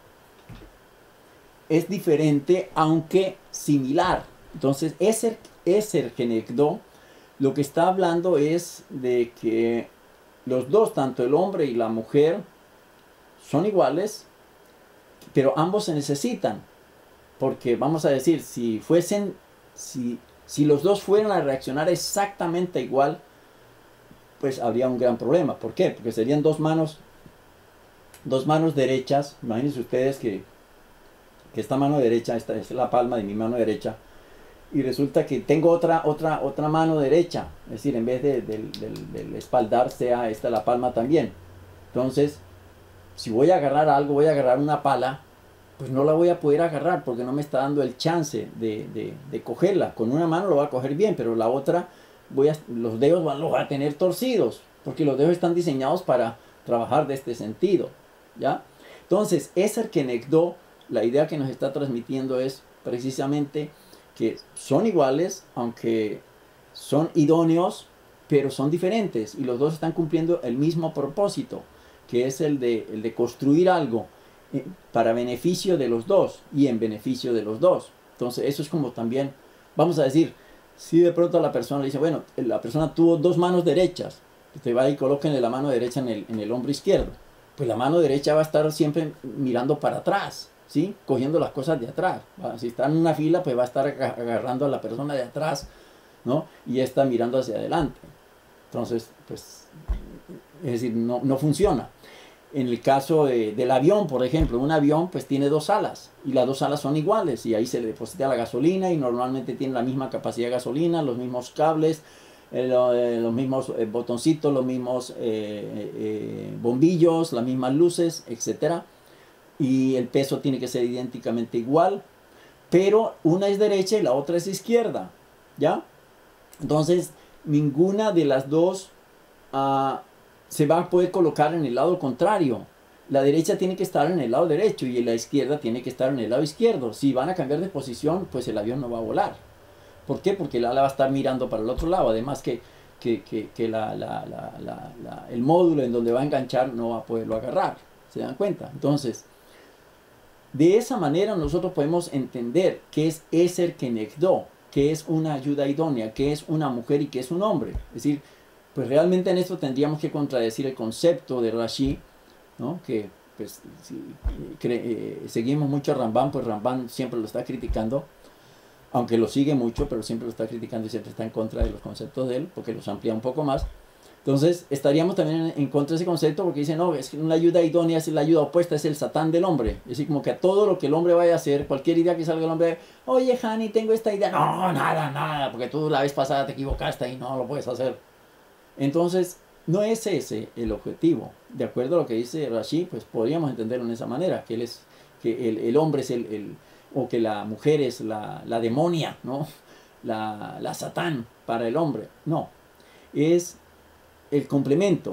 es diferente aunque similar. Entonces eser, eser kenegdo, lo que está hablando es de que los dos, tanto el hombre y la mujer, son iguales, pero ambos se necesitan. Porque vamos a decir, si fuesen, si, si los dos fueran a reaccionar exactamente igual, pues habría un gran problema. ¿Por qué? Porque serían dos manos, dos manos derechas. Imagínense ustedes que, que esta mano derecha, esta es la palma de mi mano derecha, y resulta que tengo otra, otra, otra mano derecha, es decir, en vez de, del, del, del espaldar sea esta la palma también. Entonces, si voy a agarrar algo, voy a agarrar una pala, pues no la voy a poder agarrar porque no me está dando el chance de, de, de cogerla. Con una mano lo voy a coger bien, pero la otra, voy a, los dedos van, los voy a tener torcidos, porque los dedos están diseñados para trabajar de este sentido, ¿ya? Entonces, eser kenegdo, la idea que nos está transmitiendo es precisamente que son iguales, aunque son idóneos, pero son diferentes, y los dos están cumpliendo el mismo propósito, que es el de, el de construir algo eh, para beneficio de los dos y en beneficio de los dos. Entonces eso es como también, vamos a decir, si de pronto la persona le dice, bueno, la persona tuvo dos manos derechas, usted va y colóquenle la mano derecha en el, en el hombro izquierdo, pues la mano derecha va a estar siempre mirando para atrás, ¿sí? Cogiendo las cosas de atrás. ¿Va? Si está en una fila, pues va a estar agarrando a la persona de atrás, ¿no? Y está mirando hacia adelante. Entonces, pues, Es decir, no, no funciona. En el caso de, del avión, por ejemplo, un avión pues tiene dos alas y las dos alas son iguales y ahí se le deposita la gasolina y normalmente tiene la misma capacidad de gasolina, los mismos cables, eh, lo, eh, los mismos eh, botoncitos, los mismos eh, eh, bombillos, las mismas luces, etcétera. Y el peso tiene que ser idénticamente igual, pero una es derecha y la otra es izquierda, ¿ya? Entonces, ninguna de las dos uh, se va a poder colocar en el lado contrario. La derecha tiene que estar en el lado derecho y la izquierda tiene que estar en el lado izquierdo. Si van a cambiar de posición, pues el avión no va a volar. ¿Por qué? Porque el ala va a estar mirando para el otro lado. Además que, que, que, que la, la, la, la, la, el módulo en donde va a enganchar no va a poderlo agarrar. ¿Se dan cuenta? Entonces, de esa manera nosotros podemos entender qué es Eser Kenegdo, qué es una ayuda idónea, qué es una mujer y qué es un hombre. Es decir, pues realmente en esto tendríamos que contradecir el concepto de Rashi, ¿no? Que pues si cre, eh, seguimos mucho a Rambam, pues Rambam siempre lo está criticando, aunque lo sigue mucho, pero siempre lo está criticando y siempre está en contra de los conceptos de él, porque los amplía un poco más. Entonces estaríamos también en, en contra de ese concepto porque dice, no, es que una ayuda idónea es la ayuda opuesta, es el satán del hombre. Es decir, como que a todo lo que el hombre vaya a hacer, cualquier idea que salga del hombre, oye, Hani, tengo esta idea. No, nada, nada, porque tú la vez pasada te equivocaste y no lo puedes hacer. Entonces, no es ese el objetivo. De acuerdo a lo que dice Rashi, pues podríamos entenderlo en esa manera, que él es, que el, el hombre es el, el, o que la mujer es la, la demonia, ¿no? La, la satán para el hombre. No, es el complemento,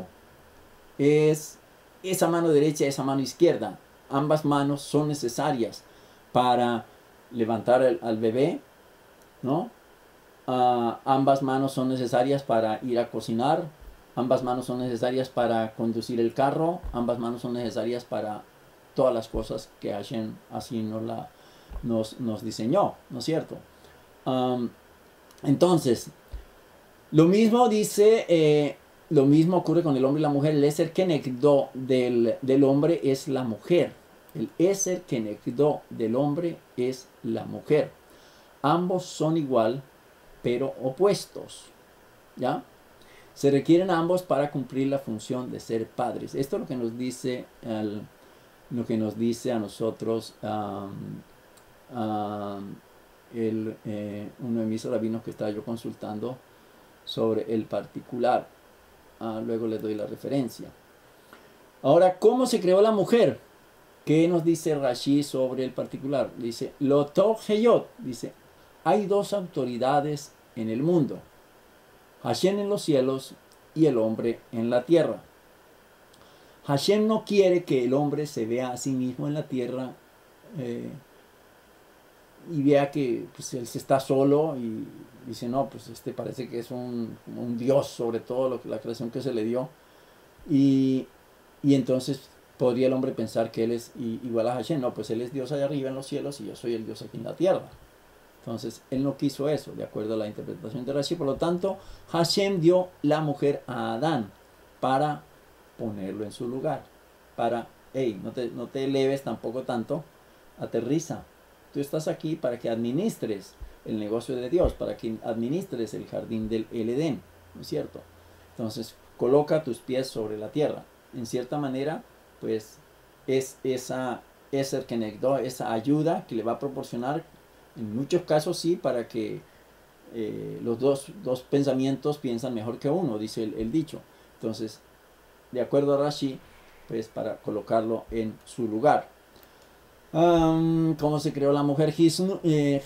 es esa mano derecha y esa mano izquierda. Ambas manos son necesarias para levantar el, al bebé, ¿no? Uh, ambas manos son necesarias para ir a cocinar, ambas manos son necesarias para conducir el carro, ambas manos son necesarias para todas las cosas que Hashem así nos, la, nos, nos diseñó, ¿no es cierto? Um, entonces, lo mismo dice, eh, lo mismo ocurre con el hombre y la mujer. El Eser Kenegdo del, del hombre es la mujer. El Eser Kenegdo del hombre es la mujer. Ambos son igual, pero opuestos, ¿ya? Se requieren ambos para cumplir la función de ser padres. Esto es lo que nos dice, el, lo que nos dice a nosotros um, um, el, eh, uno de mis rabinos que estaba yo consultando sobre el particular. Uh, luego les doy la referencia. Ahora, ¿cómo se creó la mujer? ¿Qué nos dice Rashi sobre el particular? Dice, lo tov heyot, dice, hay dos autoridades en el mundo, Hashem en los cielos y el hombre en la tierra. Hashem no quiere que el hombre se vea a sí mismo en la tierra eh, y vea que pues, él se está solo y dice, no, pues este parece que es un, un Dios sobre todo lo que, la creación que se le dio. Y, y entonces podría el hombre pensar que él es igual a Hashem. No, pues él es Dios allá arriba en los cielos y yo soy el Dios aquí en la tierra. Entonces, él no quiso eso, de acuerdo a la interpretación de Rashi. Por lo tanto, Hashem dio la mujer a Adán para ponerlo en su lugar. Para, hey, no te, no te eleves tampoco tanto, aterriza. Tú estás aquí para que administres el negocio de Dios, para que administres el jardín del Edén, ¿no es cierto? Entonces, coloca tus pies sobre la tierra. En cierta manera, pues, es esa, Eser Kenegdo, esa ayuda que le va a proporcionar. En muchos casos sí, para que eh, los dos, dos pensamientos piensan mejor que uno, dice el, el dicho. Entonces, de acuerdo a Rashi, pues para colocarlo en su lugar. Um, ¿Cómo se creó la mujer? Hiskuni,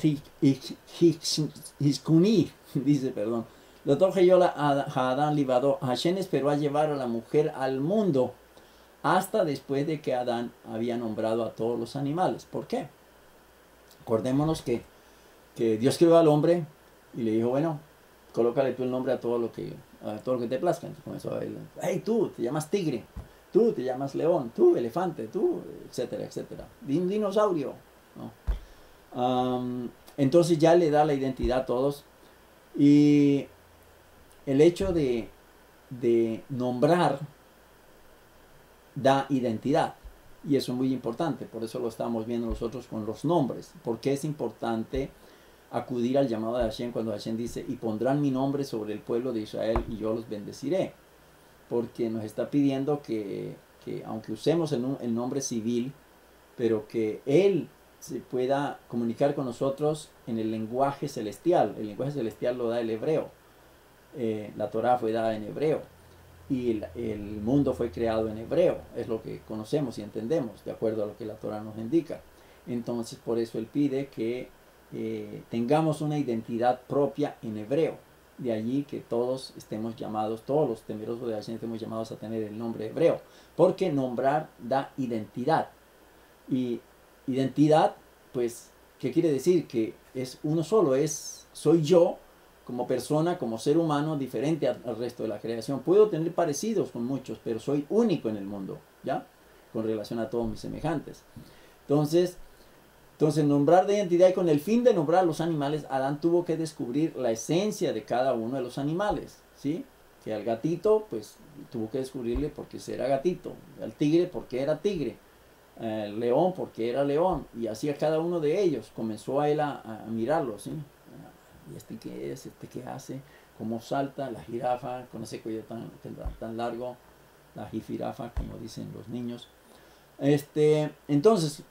dice, perdón. Lo toje yo a Adán libado. Hashem esperó a llevar a la mujer al mundo hasta después de que Adán había nombrado a todos los animales. ¿Por qué? Acordémonos que, que Dios creó al hombre y le dijo, bueno, colócale tú el nombre a todo lo que, a todo lo que te plazca. Entonces comenzó a ver, hey, tú te llamas tigre, tú te llamas león, tú elefante, tú, etcétera, etcétera. Un dinosaurio, ¿no? Um, entonces ya le da la identidad a todos. Y el hecho de, de nombrar da identidad. Y eso es muy importante, por eso lo estamos viendo nosotros con los nombres. Porque es importante acudir al llamado de Hashem cuando Hashem dice, y pondrán mi nombre sobre el pueblo de Israel y yo los bendeciré. porque nos está pidiendo que, que aunque usemos el, el nombre civil, pero que Él se pueda comunicar con nosotros en el lenguaje celestial. El lenguaje celestial lo da el hebreo. Eh, la Torah fue dada en hebreo. Y el, el mundo fue creado en hebreo. Es lo que conocemos y entendemos, de acuerdo a lo que la Torah nos indica. Entonces, por eso Él pide que eh, tengamos una identidad propia en hebreo. De allí que todos estemos llamados, todos los temerosos de Hashem estemos llamados a tener el nombre hebreo. Porque nombrar da identidad. Y identidad, pues, ¿qué quiere decir? Que es uno solo, es, soy yo como persona, como ser humano, diferente al, al resto de la creación. Puedo tener parecidos con muchos, pero soy único en el mundo, ¿ya? Con relación a todos mis semejantes. Entonces, entonces nombrar de identidad, y con el fin de nombrar a los animales, Adán tuvo que descubrir la esencia de cada uno de los animales, ¿sí? Que al gatito, pues, tuvo que descubrirle por qué era gatito, al tigre porque era tigre, el león porque era león, y así a cada uno de ellos comenzó a él a, a mirarlo, ¿sí? ¿Y este qué es? ¿Este qué hace? ¿Cómo salta? La jirafa con ese cuello tan, tan largo, la jifirafa, como dicen los niños. Este, entonces,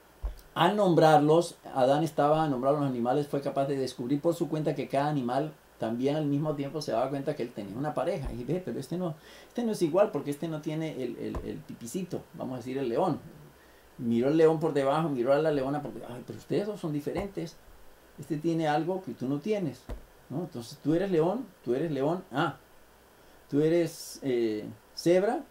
al nombrarlos, Adán estaba a nombrar los animales, fue capaz de descubrir por su cuenta que cada animal también al mismo tiempo se daba cuenta que él tenía una pareja. Y ve, pero este no, este no es igual porque este no tiene el, el, el pipicito, vamos a decir el león. Miró el león por debajo, miró a la leona por debajo. Ay, pero ustedes dos son diferentes. Este tiene algo que tú no tienes, ¿no? Entonces tú eres león, tú eres león, ah, tú eres eh, cebra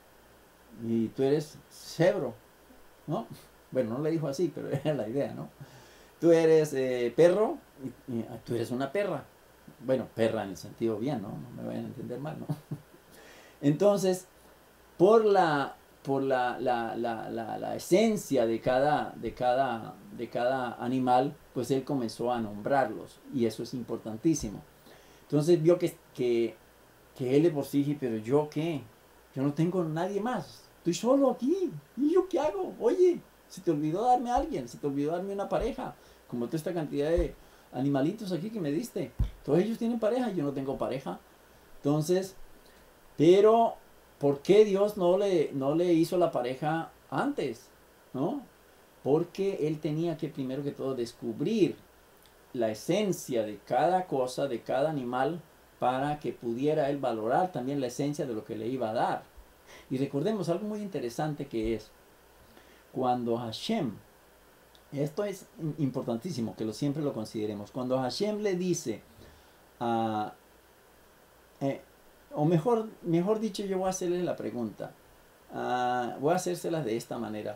y tú eres cebro, ¿no? Bueno, no le dijo así, pero era la idea, ¿no? Tú eres eh, perro y, y ah, tú eres una perra. Bueno, perra en el sentido bien, ¿no? No me vayan a entender mal, ¿no? Entonces, por la por la, la, la, la, la esencia de cada, de, cada, de cada animal, pues él comenzó a nombrarlos, y eso es importantísimo. Entonces vio que, que, que él de por sí, pero yo qué, yo no tengo nadie más, estoy solo aquí, ¿y yo qué hago? Oye, se te olvidó darme a alguien, se te olvidó darme una pareja, como toda esta cantidad de animalitos aquí que me diste, todos ellos tienen pareja, yo no tengo pareja. Entonces, pero ¿por qué Dios no le, no le hizo la pareja antes? ¿No? Porque Él tenía que primero que todo descubrir la esencia de cada cosa, de cada animal, para que pudiera Él valorar también la esencia de lo que le iba a dar. Y recordemos algo muy interesante que es, cuando Hashem, esto es importantísimo que lo, siempre lo consideremos, cuando Hashem le dice a... Eh, o mejor, mejor dicho, yo voy a hacerle la pregunta. Uh, voy a hacérselas de esta manera.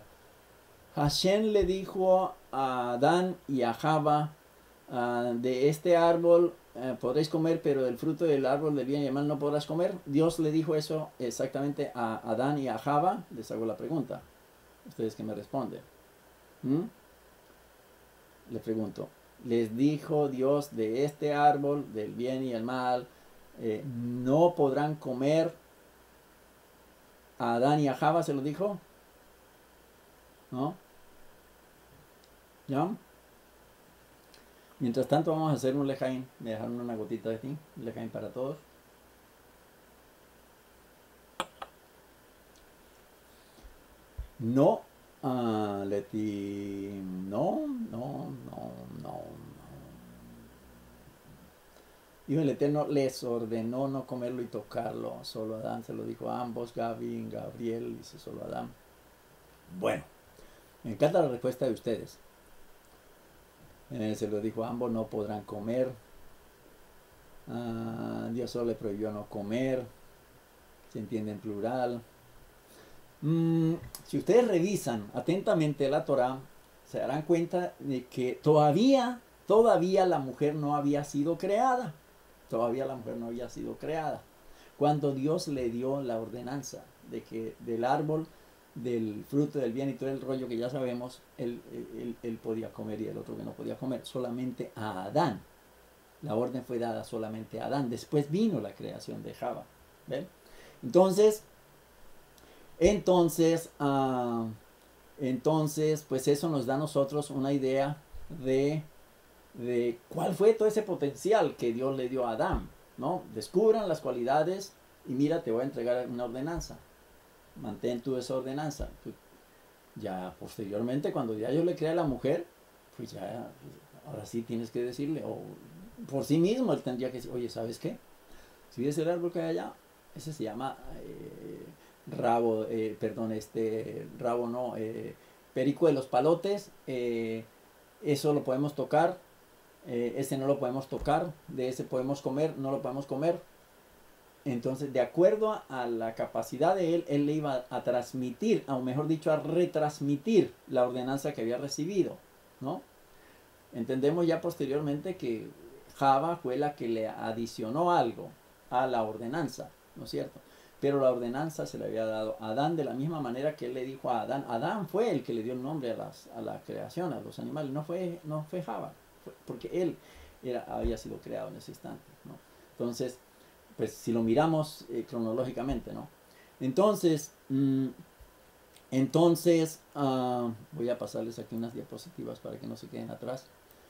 Hashem le dijo a Adán y a Java, uh, de este árbol uh, podréis comer, pero del fruto del árbol del bien y del mal no podrás comer. Dios le dijo eso exactamente a Adán y a Java. Les hago la pregunta. Ustedes que me responden. ¿Mm? Le pregunto. Les dijo Dios de este árbol del bien y el mal, Eh, no podrán comer. A Adán y a Java se lo dijo, ¿no? ¿Ya? Mientras tanto vamos a hacer un lejaim. Me dejaron una gotita de ti, un lejaim para todos. No, uh, Leti, no, no, no, no. Dijo el Eterno, les ordenó no comerlo y tocarlo. Solo Adán se lo dijo a ambos, Gaby, Gabriel, dice solo Adán. Bueno, me encanta la respuesta de ustedes. Eh, se lo dijo a ambos, no podrán comer. Ah, Dios solo le prohibió no comer. Se entiende en plural. Mm, si ustedes revisan atentamente la Torah, se darán cuenta de que todavía, todavía la mujer no había sido creada. Todavía la mujer no había sido creada. Cuando Dios le dio la ordenanza de que del árbol, del fruto del bien y todo el rollo que ya sabemos, él, él, él podía comer y el otro que no podía comer, solamente a Adán. La orden fue dada solamente a Adán. Después vino la creación de Java. ¿Ven? Entonces, entonces, uh, entonces, pues eso nos da a nosotros una idea de... de cuál fue todo ese potencial que Dios le dio a Adán, ¿no? Descubran las cualidades y mira, te voy a entregar una ordenanza, mantén tú esa ordenanza. Pues, ya posteriormente, cuando ya Dios le crea a la mujer, pues ya, ahora sí tienes que decirle, o por sí mismo él tendría que decir, oye, ¿sabes qué? Si ves el árbol que hay allá, ese se llama eh, rabo, eh, perdón, este, rabo no, eh, perico de los palotes, eh, eso lo podemos tocar, eh, ese no lo podemos tocar, de ese podemos comer, no lo podemos comer. Entonces, de acuerdo a la capacidad de él, él le iba a transmitir, o mejor dicho, a retransmitir la ordenanza que había recibido, ¿no? Entendemos ya posteriormente que Java fue la que le adicionó algo a la ordenanza, ¿no es cierto? Pero la ordenanza se le había dado a Adán de la misma manera que él le dijo a Adán. Adán fue el que le dio el nombre a, las, a la creación, a los animales, no fue, no fue Java, fue porque él era, había sido creado en ese instante, ¿no? Entonces, pues si lo miramos eh, cronológicamente, ¿no? Entonces, mmm, entonces, uh, voy a pasarles aquí unas diapositivas para que no se queden atrás.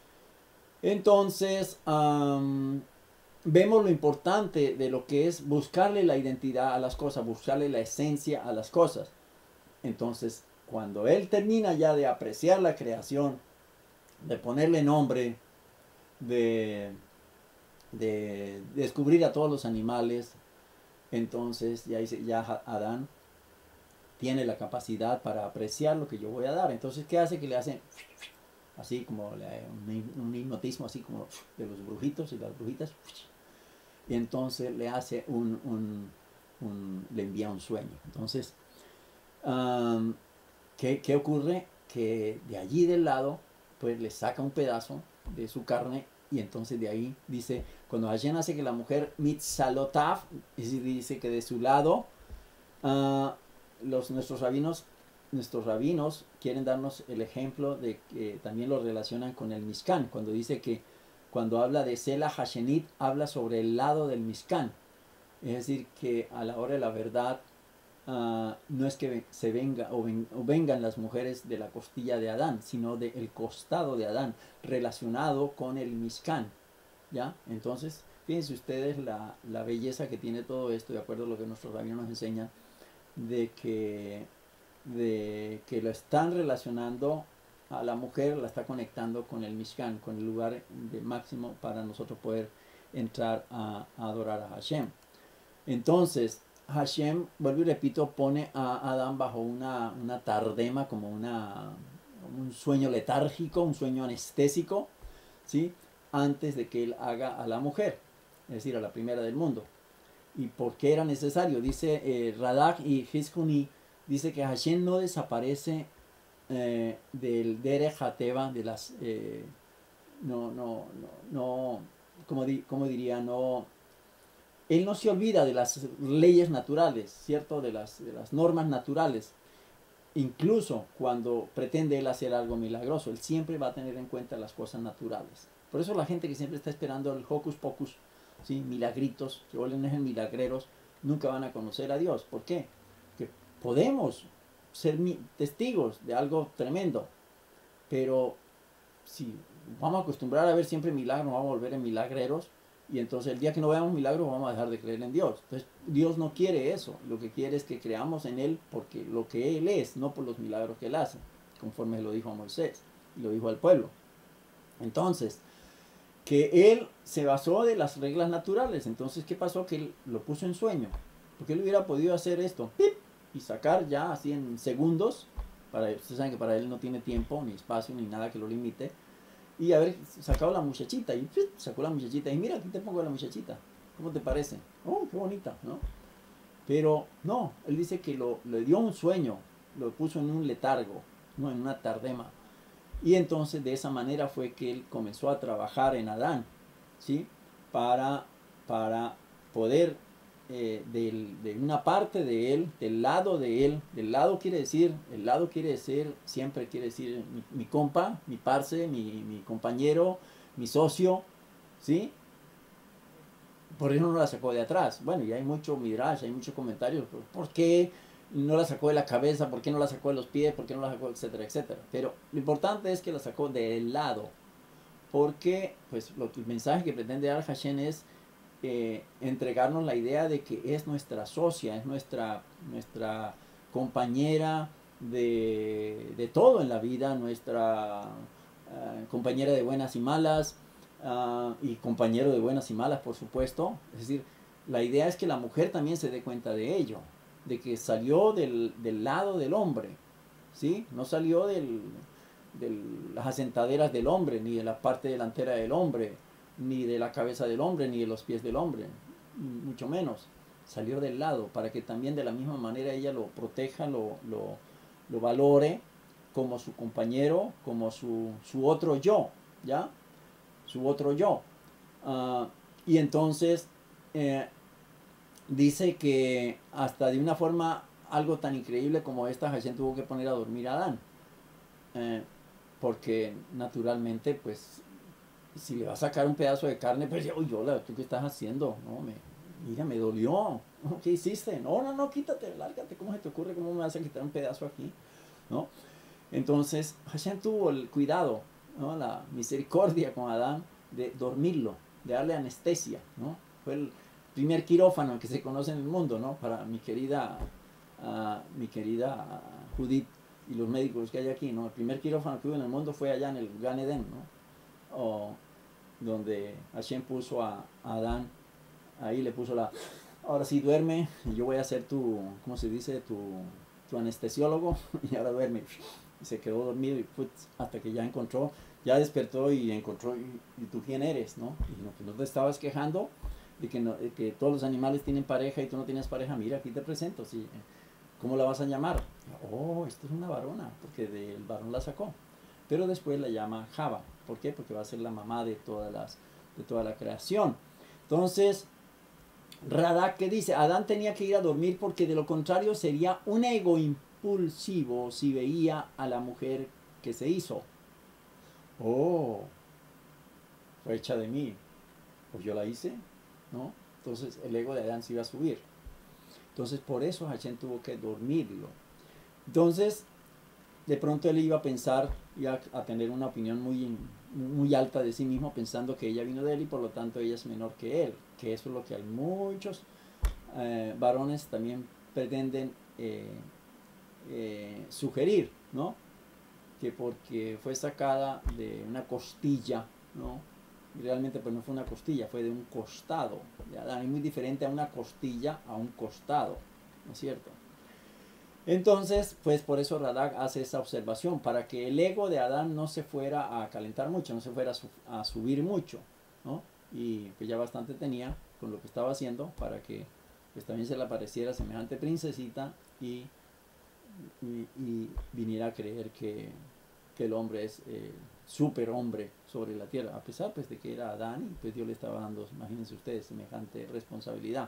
Entonces, um, vemos lo importante de lo que es buscarle la identidad a las cosas, buscarle la esencia a las cosas. Entonces, cuando él termina ya de apreciar la creación, de ponerle nombre, de, de descubrir a todos los animales, entonces ya, dice, ya Adán tiene la capacidad para apreciar lo que yo voy a dar. Entonces, ¿qué hace? Que le hace así como un, un hipnotismo, así como de los brujitos y las brujitas. Y entonces le hace un, un, un le envía un sueño. Entonces, um, ¿qué, ¿qué ocurre? Que de allí del lado, pues le saca un pedazo de su carne y entonces de ahí dice, cuando Hashem hace que la mujer mitzalotaf, es decir, dice que de su lado, uh, los, nuestros rabinos nuestros rabinos quieren darnos el ejemplo de que también lo relacionan con el Mishkan, cuando dice que cuando habla de Sela Hashenit, habla sobre el lado del Mishkan. Es decir, que a la hora de la verdad, uh, no es que se venga o, ven, o vengan las mujeres de la costilla de Adán, sino del costado de Adán, relacionado con el Mishkan, ¿ya? Entonces, fíjense ustedes la, la belleza que tiene todo esto, de acuerdo a lo que nuestros rabinos nos enseñan, de que de que lo están relacionando a la mujer, la está conectando con el Mishkan, con el lugar de máximo para nosotros poder entrar a, a adorar a Hashem. Entonces, Hashem, vuelvo y repito, pone a Adán bajo una, una tardema, como una, un sueño letárgico, un sueño anestésico, ¿sí? Antes de que él haga a la mujer, es decir, a la primera del mundo. ¿Y por qué era necesario? Dice eh, Radak y Hizkuni, dice que Hashem no desaparece eh, del Derech HaTeva, de las, eh, no, no, no, no, como, di, como diría, no, él no se olvida de las leyes naturales, ¿cierto? De las, de las normas naturales. Incluso cuando pretende él hacer algo milagroso, él siempre va a tener en cuenta las cosas naturales. Por eso la gente que siempre está esperando el hocus pocus, ¿sí? Milagritos, que vuelven a ser milagreros, nunca van a conocer a Dios. ¿Por qué? Que podemos ser testigos de algo tremendo, pero si vamos a acostumbrar a ver siempre milagros, vamos a volver en milagreros, y entonces el día que no veamos milagros vamos a dejar de creer en Dios. Entonces Dios no quiere eso, lo que quiere es que creamos en Él porque lo que Él es, no por los milagros que Él hace, conforme lo dijo a Moisés y lo dijo al pueblo. Entonces, que Él se basó de las reglas naturales. Entonces, ¿qué pasó? Que Él lo puso en sueño, porque Él hubiera podido hacer esto, ¡pip!, y sacar ya así en segundos, para, ustedes saben que para Él no tiene tiempo, ni espacio, ni nada que lo limite, y haber sacado la muchachita, y ¡pip!, sacó la muchachita, y mira, aquí te pongo la muchachita, ¿cómo te parece? Oh, qué bonita, ¿no? Pero no, Él dice que lo, le dio un sueño, lo puso en un letargo, no en una tardema, y entonces de esa manera fue que Él comenzó a trabajar en Adán, ¿sí? Para, para poder Eh, del, de una parte de él, del lado de él, del lado quiere decir, el lado quiere decir, siempre quiere decir mi, mi compa, mi parce, mi, mi compañero, mi socio, ¿sí? Por eso no la sacó de atrás. Bueno, y hay mucho midrash, hay muchos comentarios, ¿por qué no la sacó de la cabeza? ¿Por qué no la sacó de los pies? ¿Por qué no la sacó? Etcétera, etcétera. Pero lo importante es que la sacó del lado, porque pues lo que, el mensaje que pretende dar Hashem es eh, entregarnos la idea de que es nuestra socia, es nuestra, nuestra compañera de, de todo en la vida, nuestra uh, compañera de buenas y malas, uh, y compañero de buenas y malas, por supuesto. Es decir, la idea es que la mujer también se dé cuenta de ello, de que salió del, del lado del hombre, ¿sí? No salió del, de las asentaderas del hombre, ni de la parte delantera del hombre, ni de la cabeza del hombre, ni de los pies del hombre, mucho menos. Salió del lado, para que también de la misma manera ella lo proteja, lo, lo, lo valore como su compañero, como su, su otro yo, ¿ya? Su otro yo. Uh, y entonces eh, dice que hasta de una forma algo tan increíble como esta, Hashem tuvo que poner a dormir a Adán. Eh, porque naturalmente, pues, si le va a sacar un pedazo de carne, pues, uy, hola, ¿tú qué estás haciendo? No, me, mira, me dolió. ¿Qué hiciste? No, no, no, quítate, lárgate. ¿Cómo se te ocurre? ¿Cómo me vas a quitar un pedazo aquí? ¿No? Entonces, Hashem tuvo el cuidado, ¿no? La misericordia con Adán de dormirlo, de darle anestesia, ¿no? Fue el primer quirófano que se conoce en el mundo, ¿no? Para mi querida, uh, mi querida uh, Judith y los médicos que hay aquí, ¿no? El primer quirófano que hubo en el mundo fue allá en el Gan Eden, ¿no? O, donde Hashem puso a, a Adán, ahí le puso la, ahora sí duerme, y yo voy a ser tu, ¿cómo se dice? Tu, tu anestesiólogo, y ahora duerme. Y se quedó dormido y put, hasta que ya encontró, ya despertó y encontró, y, y tú quién eres, ¿no? Y no, pues no te estabas quejando de que, no, de que todos los animales tienen pareja y tú no tienes pareja, mira, aquí te presento, ¿sí? ¿Cómo la vas a llamar? Oh, esta es una varona, porque del varón la sacó. Pero después la llama Java. ¿Por qué? Porque va a ser la mamá de, todas las, de toda la creación. Entonces, Radak, ¿qué dice? Adán tenía que ir a dormir porque de lo contrario sería un ego impulsivo si veía a la mujer que se hizo. Oh, fue hecha de mí. Pues yo la hice, ¿no? Entonces el ego de Adán se iba a subir. Entonces por eso Hashem tuvo que dormirlo. Entonces, de pronto él iba a pensar, iba a tener una opinión muy, muy alta de sí mismo, pensando que ella vino de él y por lo tanto ella es menor que él. Que eso es lo que hay muchos eh, varones también pretenden eh, eh, sugerir, ¿no? Que porque fue sacada de una costilla, ¿no? Y realmente pues no fue una costilla, fue de un costado. ¿Ya? Es muy diferente a una costilla a un costado, ¿no es cierto? Entonces, pues por eso Radak hace esa observación, para que el ego de Adán no se fuera a calentar mucho, no se fuera a, su, a subir mucho, ¿no? Y pues ya bastante tenía con lo que estaba haciendo para que pues también se le apareciera semejante princesita y, y, y viniera a creer que, que el hombre es eh, super hombre sobre la tierra, a pesar pues de que era Adán y pues Dios le estaba dando, imagínense ustedes, semejante responsabilidad.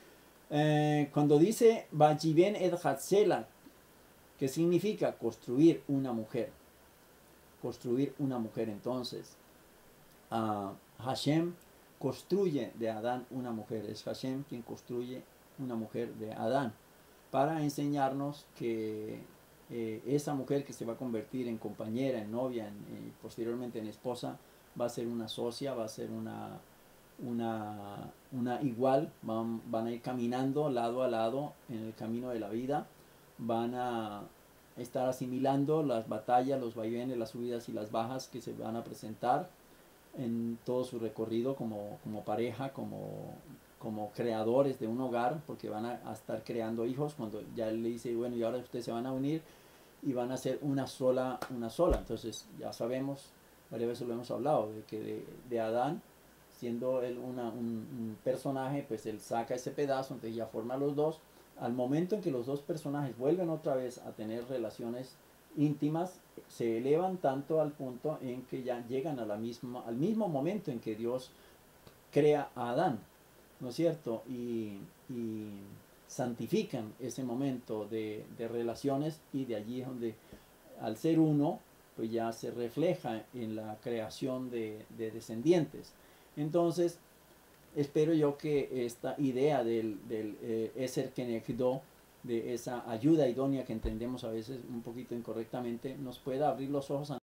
Eh, cuando dice Vajiven et Hatzela, ¿qué significa? Construir una mujer. Construir una mujer. Entonces, uh, Hashem construye de Adán una mujer. Es Hashem quien construye una mujer de Adán para enseñarnos que eh, esa mujer que se va a convertir en compañera, en novia, en, eh, posteriormente en esposa, va a ser una socia, va a ser una una, una igual, van, van a ir caminando lado a lado en el camino de la vida, van a estar asimilando las batallas, los vaivenes, las subidas y las bajas que se van a presentar en todo su recorrido como, como pareja, como, como creadores de un hogar, porque van a, a estar creando hijos cuando ya él le dice, bueno, y ahora ustedes se van a unir y van a ser una sola, una sola. Entonces ya sabemos, varias veces lo hemos hablado, de que de, de Adán, siendo él una, un, un personaje, pues él saca ese pedazo, entonces ya forma los dos. Al momento en que los dos personajes vuelven otra vez a tener relaciones íntimas, se elevan tanto al punto en que ya llegan a la misma, al mismo momento en que Dios crea a Adán, ¿no es cierto? Y, y santifican ese momento de, de relaciones, y de allí es donde al ser uno, pues ya se refleja en la creación de, de descendientes. Entonces, espero yo que esta idea del, del eh, Eser Kenegdo, de esa ayuda idónea que entendemos a veces un poquito incorrectamente, nos pueda abrir los ojos a